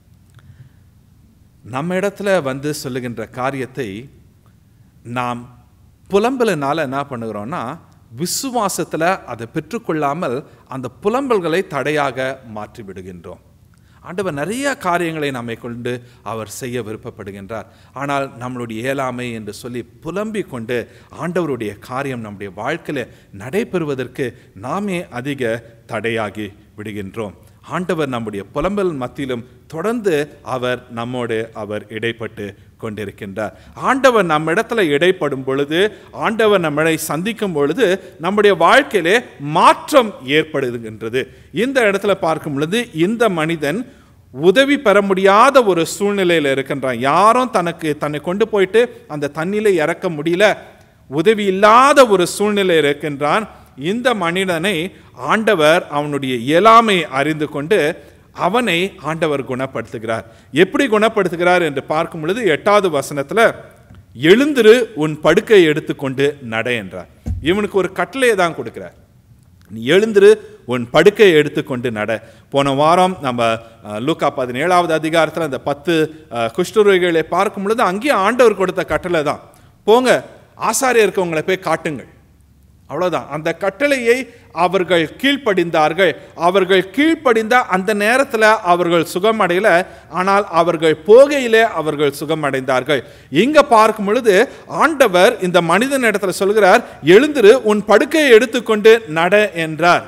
நம்ம இடத்துல வந்து சொல்லுகின்ற காரியத்தை நாம் புலம்பலினால என்ன பண்ணுகிறோம்னா, விசுவாசத்தில் அதை பெற்றுக்கொள்ளாமல் அந்த புலம்பல்களை தடையாக மாற்றி விடுகின்றோம். ஆண்டவர் நிறைய காரியங்களை நம்மை கொண்டு அவர் செய்ய விருப்பப்படுகின்றார். ஆனால் நம்மளுடைய இயலாமை என்று சொல்லி புலம்பிக் கொண்டு ஆண்டவருடைய காரியம் நம்முடைய வாழ்க்கையில் நடைபெறுவதற்கு நாமே அதிக தடையாகி விடுகின்றோம். ஆண்டவர் நம்முடைய புலம்பல் மத்தியிலும் தொடர்ந்து அவர் நம்மோடு அவர் இடைப்பட்டு கொண்டிருக்கின்றார். ஆண்டவர் நம்ம இடத்துல இடைப்படும் பொழுது, ஆண்டவர் நம்மளை சந்திக்கும் பொழுது நம்முடைய வாழ்க்கையிலே மாற்றம் ஏற்படுகின்றது. இந்த இடத்துல பார்க்கும் பொழுது இந்த மனிதன் உதவி பெற முடியாத ஒரு சூழ்நிலையில் இருக்கின்றான். யாரும் தனக்கு தன்னை கொண்டு போயிட்டு அந்த தண்ணியில இறக்க முடியல, உதவி இல்லாத ஒரு சூழ்நிலை இருக்கின்றான். இந்த மனிதனை ஆண்டவர் அவனுடைய இயலாமை அறிந்து கொண்டு அவனை ஆண்டவர் குணப்படுத்துகிறார். எப்படி குணப்படுத்துகிறார் என்று பார்க்கும் பொழுது எட்டாவது வசனத்துல, எழுந்திரு, உன் படுக்கையை எடுத்துக்கொண்டு நட என்றார். இவனுக்கு ஒரு கட்டளையை தான் கொடுக்கிறார். நீ எழுந்திரு, உன் படுக்கையை எடுத்துக்கொண்டு நட. போன வாரம் நம்ம லூக்கா பதினேழாவது அதிகாரத்தில் அந்த பத்து குஷ்டரோகிகளை பார்க்கும் பொழுது அங்கேயும் ஆண்டவர் கொடுத்த கட்டளை தான், போங்க ஆசாரியருக்கு உங்களை போய் காட்டுங்கள், அவ்வளவுதான். அந்த கட்டளையை அவர்கள் கீழ்ப்படிந்தார்கள். அவர்கள் கீழ்ப்படிந்த அந்த நேரத்தில் அவர்கள் சுகமடையல, ஆனால் அவர்கள் போகையிலே அவர்கள் சுகமடைந்தார்கள். இங்க பார்க்கும் பொழுது ஆண்டவர் இந்த மனிதன் இடத்துல சொல்கிறார், எழுந்திரு, உன் படுக்கையை எடுத்துக்கொண்டு நட என்றார்.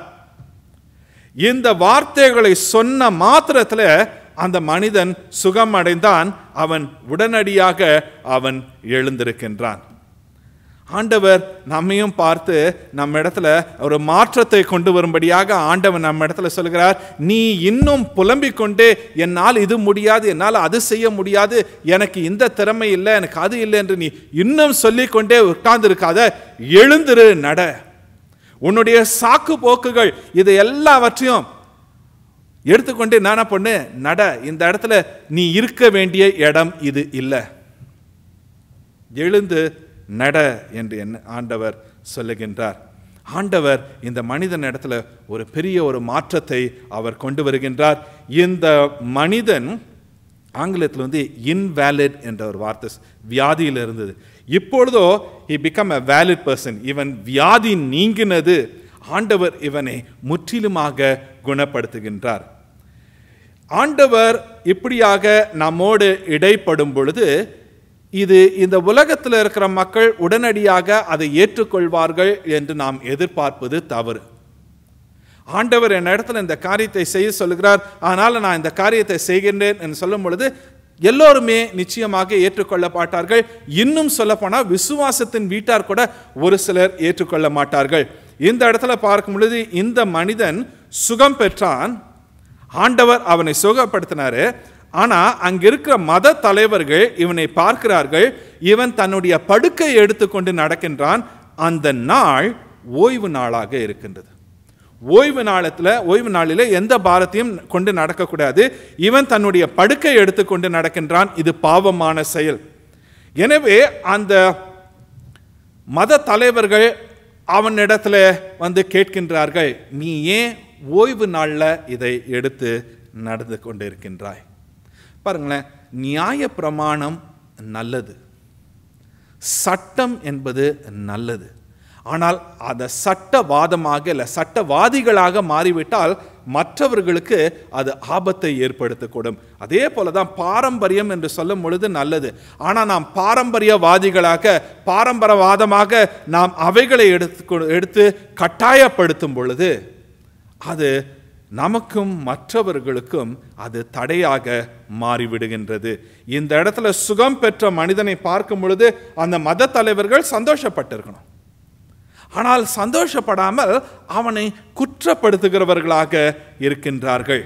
இந்த வார்த்தைகளை சொன்ன மாத்திரத்தில் அந்த மனிதன் சுகமடைந்தான். அவன் உடனடியாக அவன் எழுந்திருக்கின்றான். ஆண்டவர் நம்மையும் பார்த்து நம்ம இடத்துல ஒரு மாற்றத்தை கொண்டு வரும்படியாக ஆண்டவர் நம்ம இடத்துல சொல்கிறார், நீ இன்னும் புலம்பிக் கொண்டே என்னால் இது முடியாது, என்னால் அது செய்ய முடியாது, எனக்கு இந்த திறமை இல்லை, எனக்கு அது இல்லை என்று நீ இன்னும் சொல்லிக்கொண்டே உட்கார்ந்து இருக்காத, எழுந்திரு, நட. உன்னுடைய சாக்கு போக்குகள் இது எல்லாவற்றையும் எடுத்துக்கொண்டு என்ன பண்ணு, நட. இந்த இடத்துல நீ இருக்க வேண்டிய இடம் இது இல்லை, எழுந்து நட என்று என்ன ஆண்டவர் சொல்லுகின்றார். ஆண்டவர் இந்த மனிதன் இடத்துல ஒரு பெரிய ஒரு மாற்றத்தை அவர் கொண்டு வருகின்றார். இந்த மனிதன் ஆங்கிலத்தில் வந்து இன்வேலிட் என்ற ஒரு வார்த்தை வியாதியில் இருந்தது. இப்பொழுதோ he become a valid person. இவன் வியாதி நீங்கினது. ஆண்டவர் இவனை முற்றிலுமாக குணப்படுத்துகின்றார். ஆண்டவர் இப்படியாக நம்மோடு இடைப்படும் பொழுது இது இந்த உலகத்தில் இருக்கிற மக்கள் உடனடியாக அதை ஏற்றுக்கொள்வார்கள் என்று நாம் எதிர்பார்ப்பது தவறு. ஆண்டவர் என் இடத்துல இந்த காரியத்தை செய்ய சொல்லுகிறார், அதனால நான் இந்த காரியத்தை செய்கின்றேன் என்று சொல்லும் பொழுது எல்லோருமே நிச்சயமாக ஏற்றுக்கொள்ள மாட்டார்கள். இன்னும் சொல்ல போனால் விசுவாசத்தின் வீட்டார் கூட ஒரு சிலர் ஏற்றுக்கொள்ள மாட்டார்கள். இந்த இடத்துல பார்க்கும் பொழுது இந்த மனிதன் சுகம் பெற்றான். ஆண்டவர் அவனை சுகப்படுத்தினாரு. ஆனா அங்க இருக்கிற மத தலைவர்கள் இவனை பார்க்கிறார்கள், இவன் தன்னுடைய படுக்கையை எடுத்துக்கொண்டு நடக்கின்றான். அந்த நாள் ஓய்வு நாளாக இருக்கின்றது. ஓய்வு நாளத்துல ஓய்வு நாளில் எந்த பாரத்தையும் கொண்டு நடக்கக்கூடாது. இவன் தன்னுடைய படுக்கையை எடுத்துக்கொண்டு நடக்கின்றான். இது பாவமான செயல். எனவே அந்த மத தலைவர்கள் அவனிடத்துல வந்து கேட்கின்றார்கள், நீ ஏன் ஓய்வு நாளில் இதை எடுத்து நடந்து கொண்டு இருக்கின்றாய்? பாருங்களேன், நியாய பிரமாணம் நல்லது, சட்டம் என்பது நல்லது. ஆனால் அதை சட்டவாதமாக இல்லை சட்டவாதிகளாக மாறிவிட்டால் மற்றவர்களுக்கு அது ஆபத்தை ஏற்படுத்தக்கூடும். அதே போலதான் பாரம்பரியம் என்று சொல்லும் பொழுது நல்லது. ஆனால் நாம் பாரம்பரியவாதிகளாக பாரம்பரியவாதமாக நாம் அவைகளை எடுத்து எடுத்து கட்டாயப்படுத்தும் பொழுது அது நமக்கும் மற்றவர்களுக்கும் அது தடையாக மாறிவிடுகின்றது. இந்த இடத்துல சுகம் பெற்ற மனிதனை பார்க்கும் பொழுது அந்த மத தலைவர்கள் சந்தோஷப்பட்டிருக்கணும். ஆனால் சந்தோஷப்படாமல் அவனை குற்றப்படுத்துகிறவர்களாக இருக்கின்றார்கள்.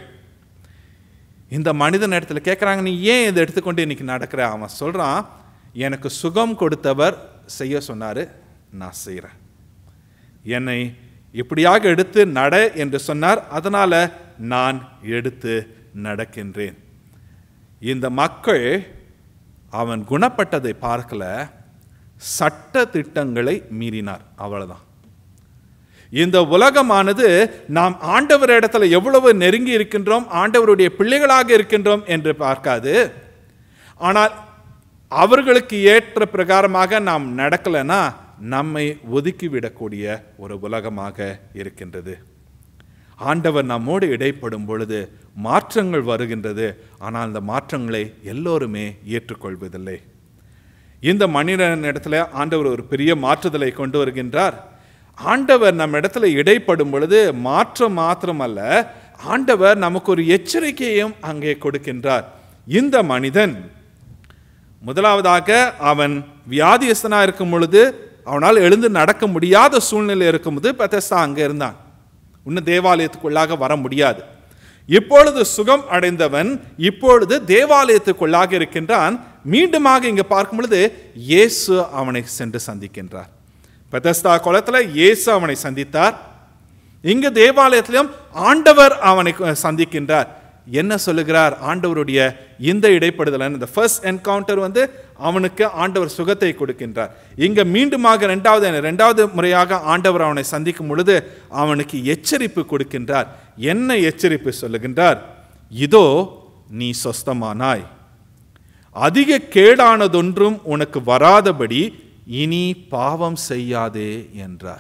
இந்த மனிதன் இடத்துல கேட்குறாங்க, நீ ஏன் இதை எடுத்துக்கொண்டு இன்னைக்கு நடக்கிற? அவன் சொல்றான், எனக்கு சுகம் கொடுத்தவர் செய்ய சொன்னாரு, நான் செய்கிறேன். என்னை இப்படியாக எடுத்து நட என்று சொன்னார், அதனால நான் எடுத்து நடக்கின்றேன். இந்த மக்கள் அவன் குணப்பட்டதை பார்க்கல, சட்ட திட்டங்களை மீறினார். அவ்வளவுதான். இந்த உலகமானது நாம் ஆண்டவர் இடத்துல எவ்வளவு நெருங்கி இருக்கின்றோம், ஆண்டவருடைய பிள்ளைகளாக இருக்கின்றோம் என்று பார்க்காது. ஆனால் அவர்களுக்கு ஏற்ற பிரகாரமாக நாம் நடக்கலைன்னா நம்மை ஒதுக்கிவிடக்கூடிய ஒரு உலகமாக இருக்கின்றது. ஆண்டவர் நம்மோடு இடைப்படும் பொழுது மாற்றங்கள் வருகின்றது. ஆனால் அந்த மாற்றங்களை எல்லோருமே ஏற்றுக்கொள்வதில்லை. இந்த மனிதன் இடத்துல ஆண்டவர் ஒரு பெரிய மாற்றுதலை கொண்டு வருகின்றார். ஆண்டவர் நம்ம இடத்துல இடைப்படும் பொழுது மாற்றம் மாத்திரம் அல்ல, ஆண்டவர் நமக்கு ஒரு எச்சரிக்கையும் அங்கே கொடுக்கின்றார். இந்த மனிதன் முதலாவதாக அவன் வியாதியஸ்தனா இருக்கும் பொழுது அவனால் எழுந்து நடக்க முடியாத சூழ்நிலை இருக்கும்போது பெத்தஸ்தா அங்கே இருந்தான். இன்னும் தேவாலயத்துக்குள்ளாக வர முடியாது. இப்பொழுது சுகம் அடைந்தவன் இப்பொழுது தேவாலயத்துக்குள்ளாக இருக்கின்றான். மீண்டுமாக இங்கே பார்க்கும் பொழுது இயேசு அவனை சென்று சந்திக்கின்றார். பெத்தஸ்தா குளத்துல இயேசு அவனை சந்தித்தார். இங்கு தேவாலயத்திலும் ஆண்டவர் அவனை சந்திக்கின்றார். என்ன சொல்லுகிறார்? ஆண்டவருடைய இந்த இடைப்படுதல், இந்த ஃபர்ஸ்ட் என்கவுண்டர் வந்து அவனுக்கு ஆண்டவர் சுகத்தை கொடுக்கின்றார். இங்க மீண்டுமாக இரண்டாவது இரண்டாவது முறையாக ஆண்டவர் அவனை சந்திக்கும் பொழுது அவனுக்கு எச்சரிப்பு கொடுக்கின்றார். என்ன எச்சரிப்பு சொல்லுகின்றார்? இதோ நீ சொஸ்தமானாய், அதிக கேடானதொன்றும் உனக்கு வராதபடி இனி பாவம் செய்யாதே என்றார்.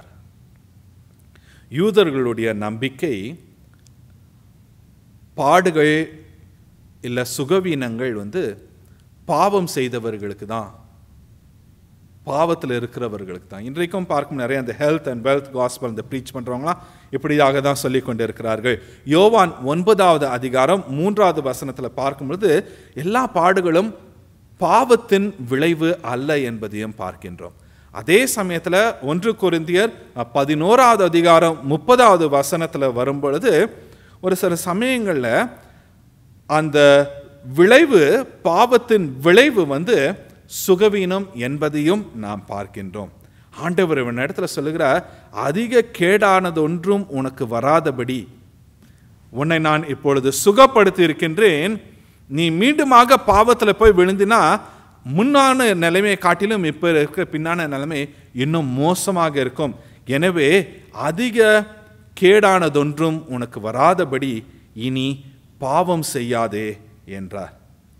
யூதர்களுடைய நம்பிக்கை பாடுகள் இல்லை சுகவீனங்கள் வந்து பாவம் செய்தவர்களுக்கு தான், பாவத்தில் இருக்கிறவர்களுக்கு தான். இன்றைக்கும் பார்க்கும் நிறைய அந்த ஹெல்த் அண்ட் வெல்த் காஸ்பல் இந்த ப்ரீச் பண்ணுறவங்களாம் இப்படியாக தான் சொல்லி கொண்டு இருக்கிறார்கள். யோவான் ஒன்பதாவது அதிகாரம் மூன்றாவது வசனத்தில் பார்க்கும்பொழுது எல்லா பாடுகளும் பாவத்தின் விளைவு அல்ல என்பதையும் பார்க்கின்றோம். அதே சமயத்தில் ஒன்று கொரிந்தியர் பதினோராவது அதிகாரம் முப்பதாவது வசனத்தில் வரும்பொழுது ஒரு சில சமயங்களில் அந்த விளைவு, பாவத்தின் விளைவு வந்து சுகவீனம் என்பதையும் நாம் பார்க்கின்றோம். ஆண்டவர் இவன் இடத்துல சொல்லுகிறார், அதிக கேடானது ஒன்றும் உனக்கு வராதபடி உன்னை நான் இப்பொழுது சுகப்படுத்தி இருக்கின்றேன். நீ மீண்டுமாக பாவத்தில் போய் விழுந்தினா முன்னான நிலைமையை காட்டிலும் இப்போ இருக்க பின்னான நிலைமை இன்னும் மோசமாக இருக்கும். எனவே அதிக கேடானதொன்றும் உனக்கு வராதபடி இனி பாவம் செய்யாதே என்றார்.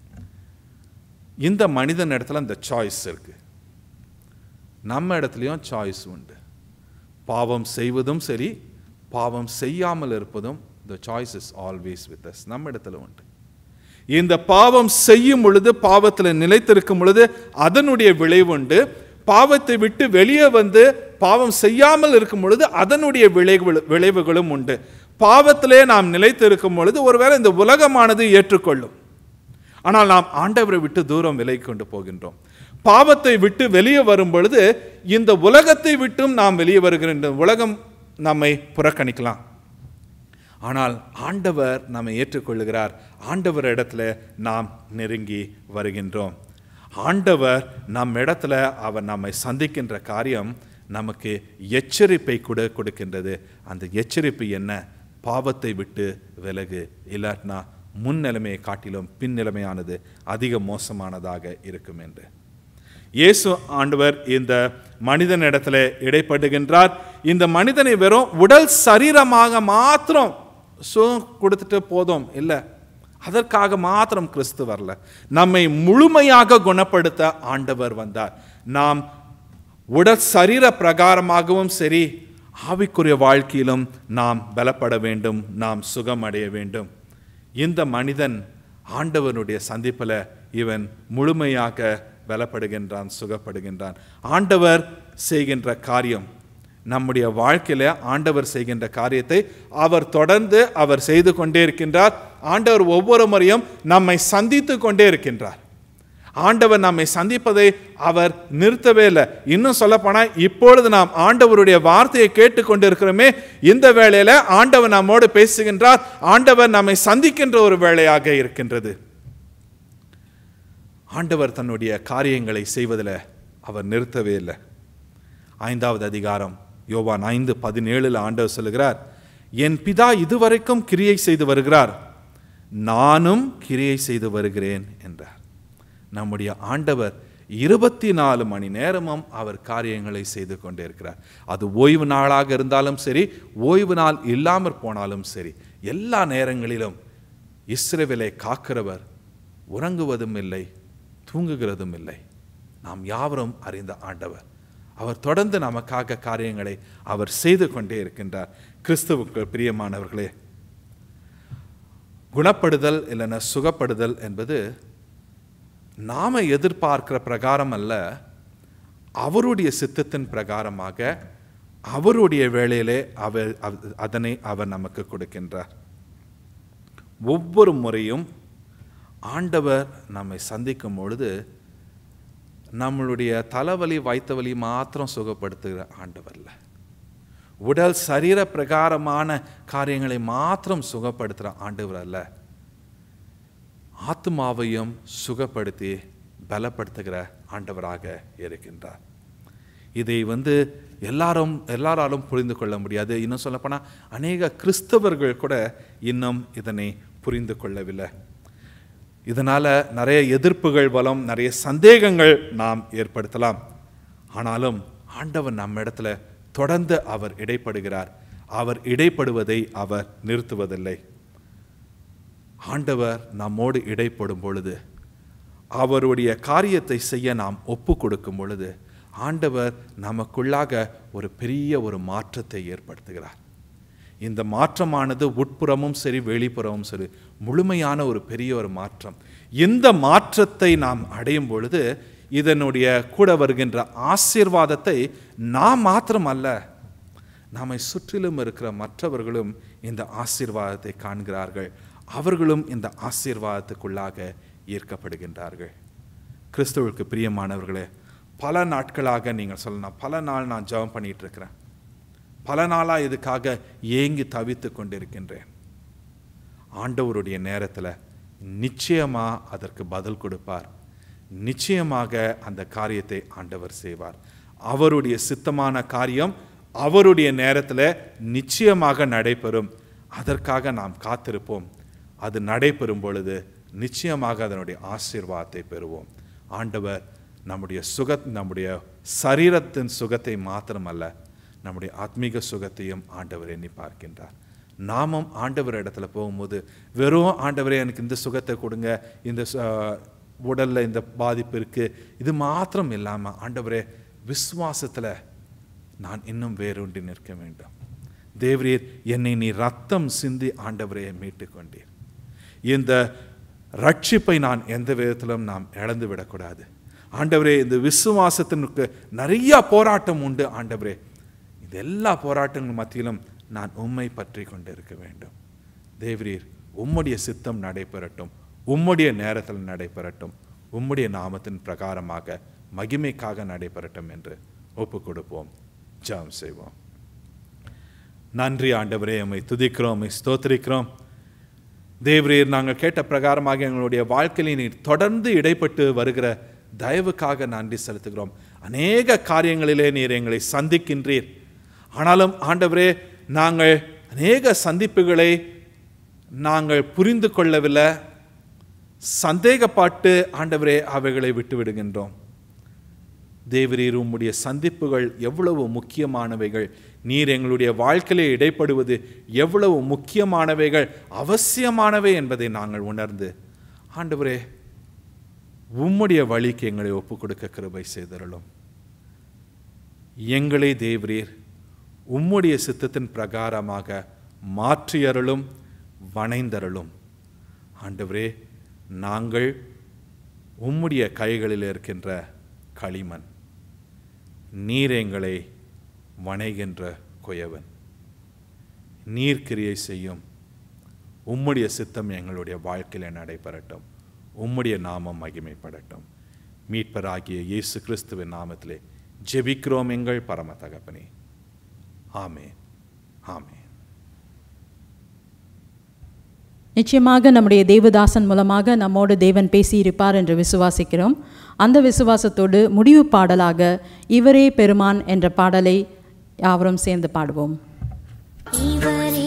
இந்த மனிதன் இடத்துல அந்த சாய்ஸ் இருக்கு. நம்ம இடத்துலையும் சாய்ஸ் உண்டு. பாவம் செய்வதும் சரி, பாவம் செய்யாமல் இருப்பதும், the choice is always with us. நம்ம இடத்துல உண்டு. இந்த பாவம் செய்யும் பொழுது, பாவத்தில் நிலைத்திருக்கும் பொழுது அதனுடைய விளைவு உண்டு. பாவத்தை விட்டு வெளியே வந்து பாவம் செய்யாமல் இருக்கும் பொழுது அதனுடைய விளைவு விளைவுகளும் உண்டு. பாவத்திலே நாம் நிலைத்து இருக்கும் பொழுது ஒருவேளை இந்த உலகமானது ஏற்றுக்கொள்ளும். ஆனால் நாம் ஆண்டவரை விட்டு தூரம் விலகி கொண்டு போகின்றோம். பாவத்தை விட்டு வெளியே வரும் பொழுது இந்த உலகத்தை விட்டும் நாம் வெளியே வருகின்ற உலகம் நம்மை புறக்கணிக்கலாம். ஆனால் ஆண்டவர் நம்மை ஏற்றுக்கொள்ளுகிறார். ஆண்டவர் இடத்துல நாம் நெருங்கி வருகின்றோம். ஆண்டவர் நம் இடத்துல அவர் நம்மை சந்திக்கின்ற காரியம் நமக்கு எச்சரிப்பை கூட கொடுக்கின்றது. அந்த எச்சரிப்பு என்ன? பாவத்தை விட்டு விலகு, இல்லாட்டினா முன் நிலைமையை காட்டிலும் பின் நிலைமையானது அதிக மோசமானதாக இருக்கும் என்று. இயேசு ஆண்டவர் இந்த மனிதன் இடத்துல இடைப்படுகின்றார். இந்த மனிதனை வெறும் உடல் சரீரமாக மாத்திரம் சுகம் கொடுத்துட்டு போதும் இல்லை, அதற்காக மாத்திரம் கிறிஸ்து வரல. நம்மை முழுமையாக குணப்படுத்த ஆண்டவர் வந்தார். நாம் உடல் சரீர பிரகாரமாகவும் சரி, ஆவிக்குரிய வாழ்க்கையிலும் நாம் பலப்பட வேண்டும், நாம் சுகம் அடைய வேண்டும். இந்த மனிதன் ஆண்டவனுடைய சந்திப்பில் இவன் முழுமையாக பலப்படுகின்றான், சுகப்படுகின்றான். ஆண்டவர் செய்கின்ற காரியம், நம்முடைய வாழ்க்கையில் ஆண்டவர் செய்கின்ற காரியத்தை அவர் தொடர்ந்து அவர் செய்து கொண்டே இருக்கின்றார். ஆண்டவர் ஒவ்வொரு முறையும் நம்மை சந்தித்து கொண்டே இருக்கின்றார். ஆண்டவர் நம்மை சந்திப்பதை அவர் நிறுத்தவே இல்லை. இன்னும் சொல்லப்போனால் இப்பொழுது நாம் ஆண்டவருடைய வார்த்தையை கேட்டுக்கொண்டு இருக்கிறோமே, இந்த வேளையில ஆண்டவர் நம்மோடு பேசுகின்றார். ஆண்டவர் நம்மை சந்திக்கின்ற ஒரு வேளையாக இருக்கின்றது. ஆண்டவர் தன்னுடைய காரியங்களை செய்வதில் அவர் நிறுத்தவே இல்லை. ஐந்தாவது அதிகாரம் யோவான் ஐந்து பதினேழுல ஆண்டவர் சொல்லுகிறார், என் பிதா இதுவரைக்கும் கிரியை செய்து வருகிறார், நானும் கிரியை செய்து வருகிறேன் என்றார். நம்முடைய ஆண்டவர் இருபத்தி நாலு மணி நேரமும் அவர் காரியங்களை செய்து கொண்டே இருக்கிறார். அது ஓய்வு நாளாக இருந்தாலும் சரி, ஓய்வு நாள் இல்லாமற் போனாலும் சரி, எல்லா நேரங்களிலும் இஸ்ரவேலை காக்கிறவர் உறங்குவதும் இல்லை, தூங்குகிறதும் இல்லை. நாம் யாவரும் அறிந்த ஆண்டவர். அவர் தொடர்ந்து நமக்காக காரியங்களை அவர் செய்து கொண்டே இருக்கின்றார். கிறிஸ்துவுக்கு பிரியமானவர்களே, குணப்படுதல் இல்லைன்னா சுகப்படுதல் என்பது நாம எதிர்பார்க்கிற பிரகாரம் அல்ல, அவருடைய சித்தத்தின் பிரகாரமாக அவருடைய வேளையிலே அவர் அதனை அவர் நமக்கு கொடுக்கின்றார். ஒவ்வொரு முறையும் ஆண்டவர் நம்மை சந்திக்கும் பொழுது நம்மளுடைய தலைவலி வயிற்று வலி மாத்திரம் சுகப்படுத்துகிற ஆண்டவர்ல, உடல் சரீர பிரகாரமான காரியங்களை மாத்திரம் சுகப்படுத்துகிற ஆண்டவர் அல்ல, ஆத்மாவையும் சுகப்படுத்தி பலப்படுத்துகிற ஆண்டவராக இருக்கின்றார். இதை வந்து எல்லாரும் எல்லாராலும் புரிந்து கொள்ள முடியாது. இன்னும் சொல்லப்போனால் அநேக கிறிஸ்தவர்கள் கூட இன்னும் இதனை புரிந்து கொள்ளவில்லை. இதனால் நிறைய எதிர்ப்புகள் வரும், நிறைய சந்தேகங்கள் நாம் ஏற்படுத்தலாம். ஆனாலும் ஆண்டவர் நம்ம இடத்துல தொடர்ந்து அவர் இடைப்படுகிறார். அவர் இடைப்படுவதை அவர் நிறுத்துவதில்லை. ஆண்டவர் நம்மோடு இடைப்படும் பொழுது, அவருடைய காரியத்தை செய்ய நாம் ஒப்பு கொடுக்கும் பொழுது, ஆண்டவர் நமக்குள்ளாக ஒரு பெரிய ஒரு மாற்றத்தை ஏற்படுத்துகிறார். இந்த மாற்றமானது உட்புறமும் சரி வெளிப்புறமும் சரி முழுமையான ஒரு பெரிய ஒரு மாற்றம். இந்த மாற்றத்தை நாம் அடையும் பொழுது இதனுடைய கூட வருகின்ற ஆசீர்வாதத்தை நாம் மாத்திரம் அல்ல, நம்மை சுற்றிலும் இருக்கிற மற்றவர்களும் இந்த ஆசீர்வாதத்தை காண்கிறார்கள். அவர்களும் இந்த ஆசீர்வாதத்துக்குள்ளாக ஈர்க்கப்படுகின்றார்கள். கிறிஸ்துவுக்கு பிரியமானவர்களே, பல நாட்களாக நீங்கள் சொல்லலாம், பல நாள் நான் ஜெபம் பண்ணிட்டு இருக்கிறேன், பல நாளாக இதுக்காக ஏங்கி தவித்து கொண்டிருக்கின்றேன். ஆண்டவருடைய நேரத்தில் நிச்சயமாக அதற்கு பதில் கொடுப்பார். நிச்சயமாக அந்த காரியத்தை ஆண்டவர் செய்வார். அவருடைய சித்தமான காரியம் அவருடைய நேரத்தில் நிச்சயமாக நடைபெறும். அதற்காக நாம் காத்திருப்போம். அது நடைபெறும் பொழுது நிச்சயமாக அதனுடைய ஆசீர்வாதத்தை பெறுவோம். ஆண்டவர் நம்முடைய சுக நம்முடைய சரீரத்தின் சுகத்தை மாத்திரமல்ல, நம்முடைய ஆத்மீக சுகத்தையும் ஆண்டவர் எண்ணி பார்க்கின்றார். நாமும் ஆண்டவர் இடத்துல போகும்போது வெறும் ஆண்டவரே எனக்கு இந்த சுகத்தை கொடுங்க, இந்த உடலில் இந்த பாதிப்பு இருக்குது, இது மாத்திரம் இல்லாமல் ஆண்டவரே விசுவாசத்தில் நான் இன்னும் வேரூன்றி நிற்க வேண்டும். தேவரீர் என்னை நீ ரத்தம் சிந்தி ஆண்டவரே மீட்டு கொண்டீர். இந்த ரட்சிப்பை நான் எந்த விதத்திலும் நாம் இழந்து விடக்கூடாது. ஆண்டவரே, இந்த விசுவாசத்திற்கு நிறைய போராட்டம் உண்டு. ஆண்டவரே, இந்த எல்லா போராட்டங்கள் மத்தியிலும் நான் உம்மை பற்றி கொண்டு இருக்க வேண்டும். தேவரீர் உம்முடைய சித்தம் நடைபெறட்டும், உம்முடைய நேரத்தில் நடைபெறட்டும், உம்முடைய நாமத்தின் பிரகாரமாக மகிமைக்காக நடைபெறட்டும் என்று ஒப்பு கொடுப்போம். ஜெபம் செய்வோம். நன்றி ஆண்டவரே, உம்மை துதிக்கிறோம், உம்மை ஸ்தோத்திரிக்கிறோம். தேவரீர், நாங்கள் கேட்ட பிரகாரமாக எங்களுடைய வாழ்க்கையில் நீர் தொடர்ந்து இடைப்பட்டு வருகிற தயவுக்காக நன்றி செலுத்துகிறோம். அநேக காரியங்களிலே நீர் எங்களை சந்திக்கின்றீர். ஆனாலும் ஆண்டவரே, நாங்கள் அநேக சந்திப்புகளை நாங்கள் புரிந்து கொள்ளவில்லை. சந்தேகப்பட்டு ஆண்டவரே அவைகளை விட்டு விடுகின்றோம். தேவரீர், உம்முடைய சந்திப்புகள் எவ்வளவு முக்கியமானவைகள், நீர் எங்களுடைய வாழ்க்கையிலே இடைப்படுவது எவ்வளவு முக்கியமானவைகள், அவசியமானவை என்பதை நாங்கள் உணர்ந்து ஆண்டவரே உம்முடைய வழிக்கு எங்களை ஒப்புக் கொடுக்க கிருபை செய்தருளும். எங்களை தேவரீர் உம்முடைய சித்தத்தின் பிரகாரமாக மாற்றியருளும், வணைந்தருளும். ஆண்டவரே, நாங்கள் உம்முடைய கைகளில் இருக்கின்ற களிமண், நீர் எங்களை வணைகின்ற குயவன். நீர் கிரியை செய்யும், உம்முடைய சித்தம் எங்களுடைய வாழ்க்கையில் நடைபெறட்டும், உம்முடைய நாமம் மகிமைப்படட்டும். மீட்பராகிய இயேசு கிறிஸ்துவின் நாமத்திலே ஜெபிக்கிறோம் எங்கள் பரம தகப்பனே. ஆமென், ஆமென். நிச்சயமாக நம்முடைய தேவதாசன் மூலமாக நம்மோடு தேவன் பேசியிருப்பார் என்று விசுவாசிக்கிறோம். அந்த விசுவாசத்தோடு முடிவு பாடலாக இவரே பெருமான் என்ற பாடலை யாவரும் சேர்ந்து பாடுவோம். இவரே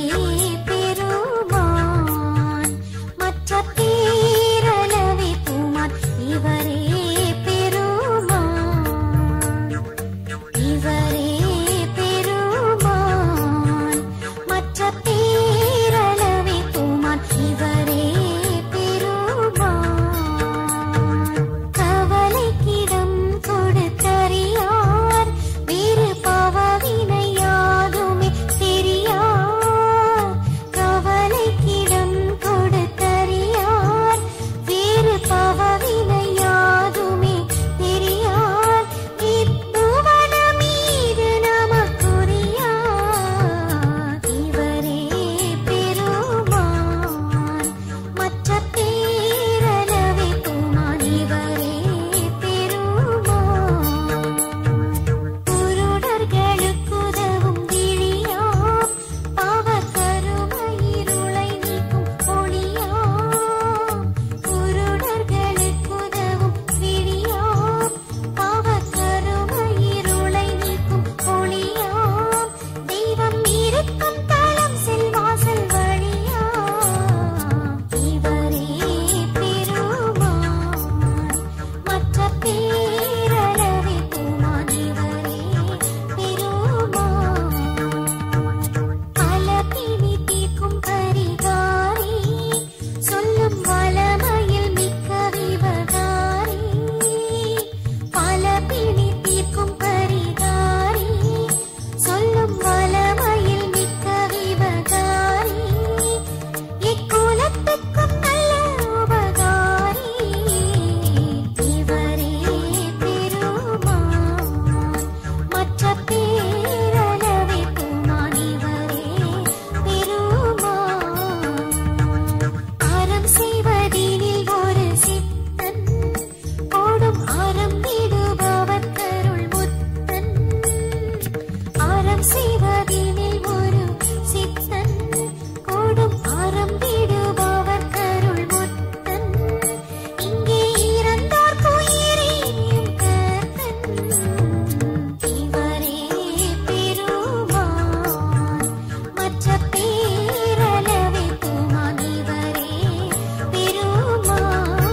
பெருமான், மற்ற பேரளவே பூமான். இவரே பெருமான், இவரே பெருமான், மற்ற பேரளவே பூமான். இவரே பெருமான், கவலைக்கிடம் கொடுத்தறியார், வேறு பாவவினை யாதுமே தெரியார். கவலைக்கிடம் கொடுத்தறியார், வேறு பாவவினை யாதுமே தெரியார். இப்புவன மீது நமக்குரியார். இவரே பெருமான், மற்ற பேரளவே பூமான். இவரே பெருமான், குருடர்களுக்குதவும் விழியாம், பாவக்கருமயிருளை நீக்கும் ஒளியாம். குருடர்களுக்குதவும் விழியாம், பாவக்கருமயிருளை நீக்கும் ஒளியாம். தெய்வம் இருக்கும் தலம் செல்வாசல் வழியாம். இவரே பெருமான், மற்ற பேரளவே பூமான். இவரே பெருமான், பலபிணி தீர்க்கும் பரிகாரி, சொல்லும் வளமையில் மிக்க விவகாரி. பலபிணி தீர்க்கும் பரிகாரி, சொல்லும் வளமையில் மிக்க விவகாரி. இக்குலத்துக்கும் நல்ல உபகாரி. இவரே பெருமான், மற்ற பேரளவே பூமான். இவரே பெருமான், அறம் செய்வதினில் ஒரு சித்தன், ஓடும் அறம் விடுபவர் கருள் முத்தன். அறம் செய்வதினில் ஒரு சித்தன், ஓடும் அறம் விடுபவர் கருள் முத்தன். இங்கே இறந்தார் உயிரையும் கர்த்தன். இவரே பெருமான், மற்ற பேரளவே பூமான். இவரே பெருமான்.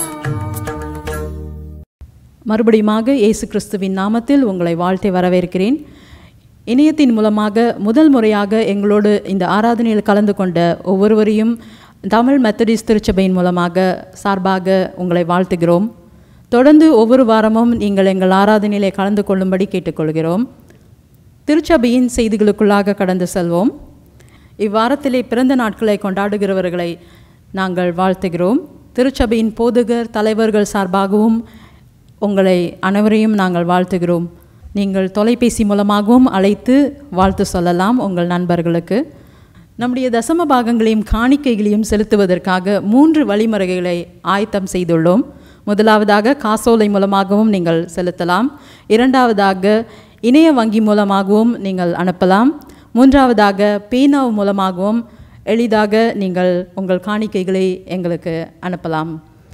மறுபடியுமாக இயேசு கிறிஸ்துவின் நாமத்தில் உங்களை வாழ்த்தி வரவேற்கிறேன். இணையத்தின் மூலமாக முதல் முறையாக எங்களோடு இந்த ஆராதனையில் கலந்து கொண்ட ஒவ்வொருவரையும் தமிழ் மெத்தடிஸ்ட் திருச்சபையின் மூலமாக சார்பாக உங்களை வாழ்த்துகிறோம். தொடர்ந்து ஒவ்வொரு வாரமும் நீங்கள் எங்கள் ஆராதனையிலே கலந்து கொள்ளும்படி கேட்டுக்கொள்கிறோம். திருச்சபையின் செய்திகளுக்குள்ளாக கடந்து செல்வோம். இவ்வாரத்திலே பிறந்த நாட்களை கொண்டாடுகிறவர்களை நாங்கள் வாழ்த்துகிறோம். திருச்சபையின் போதகர் தலைவர்கள் சார்பாகவும் உங்களை அனைவரையும் நாங்கள் வாழ்த்துகிறோம். நீங்கள் தொலைபேசி மூலமாகவும் அழைத்து வாழ்த்து சொல்லலாம் உங்கள் நண்பர்களுக்கு. நம்முடைய தசம பாகங்களையும் காணிக்கைகளையும் செலுத்துவதற்காக மூன்று வழிமுறைகளை ஆயத்தம் செய்துள்ளோம். முதலாவதாக காசோலை மூலமாகவும் நீங்கள் செலுத்தலாம். இரண்டாவதாக இணைய வங்கி மூலமாகவும் நீங்கள் அனுப்பலாம். மூன்றாவதாக பேனாவு மூலமாகவும் எளிதாக நீங்கள் உங்கள் காணிக்கைகளை எங்களுக்கு அனுப்பலாம்.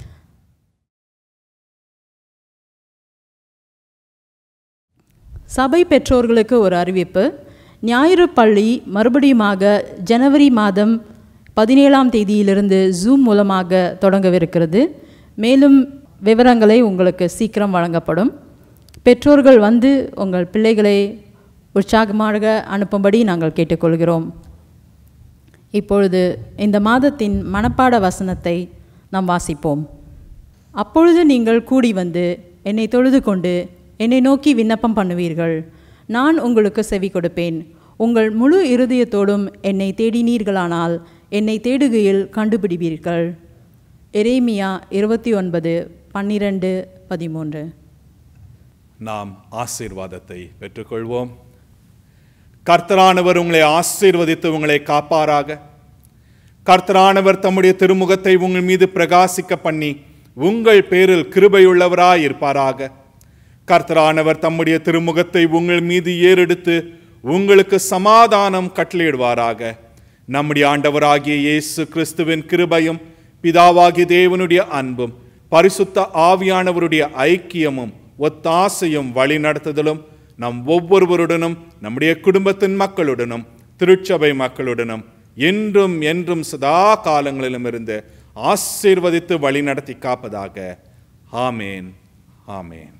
சபை பெற்றோர்களுக்கு ஒரு அறிவிப்பு. ஞாயிறு பள்ளி மறுபடியுமாக ஜனவரி மாதம் பதினேழாம் தேதியிலிருந்து ஜூம் மூலமாக தொடங்கவிருக்கிறது. மேலும் விவரங்களை உங்களுக்கு சீக்கிரம் வழங்கப்படும். பெற்றோர்கள் வந்து உங்கள் பிள்ளைகளை உற்சாகமாக அனுப்பும்படி நாங்கள் கேட்டுக்கொள்கிறோம். இப்பொழுது இந்த மாதத்தின் மனப்பாட வசனத்தை நாம் வாசிப்போம். அப்பொழுது நீங்கள் கூடி வந்து என்னை தொழுது கொண்டு என்னை நோக்கி விண்ணப்பம் பண்ணுவீர்கள், நான் உங்களுக்கு செவி கொடுப்பேன். உங்கள் முழு இருதயத்தோடும் என்னை தேடினீர்களானால் என்னை தேடுகையில் கண்டுபிடிப்பீர்கள். எரேமியா இருபத்தி ஒன்பது பன்னிரண்டு பதிமூன்று. நாம் ஆசீர்வாதத்தை பெற்றுக்கொள்வோம். கர்த்தரானவர் உங்களை ஆசீர்வதித்து உங்களை காப்பாராக. கர்த்தரானவர் தம்முடைய திருமுகத்தை உங்கள் மீது பிரகாசிக்க பண்ணி உங்கள் பேரில் கிருபையுள்ளவராய் இருப்பாராக. கர்த்தரானவர் தம்முடைய திருமுகத்தை உங்கள் மீது ஏறெடுத்து உங்களுக்கு சமாதானம் கட்டளையிடுவாராக. நம்முடைய ஆண்டவராகிய இயேசு கிறிஸ்துவின் கிருபையும் பிதாவாகிய தேவனுடைய அன்பும் பரிசுத்த ஆவியானவருடைய ஐக்கியமும் ஒத்தாசையும் வழிநடத்துதலும் நம் ஒவ்வொருவருடனும் நம்முடைய குடும்பத்தின் மக்களுடனும் திருச்சபை மக்களுடனும் என்றும் என்றும் சதா காலங்களிலும் இருந்து ஆசீர்வதித்து வழிநடத்தி காப்பதாக. ஆமேன், ஆமேன்.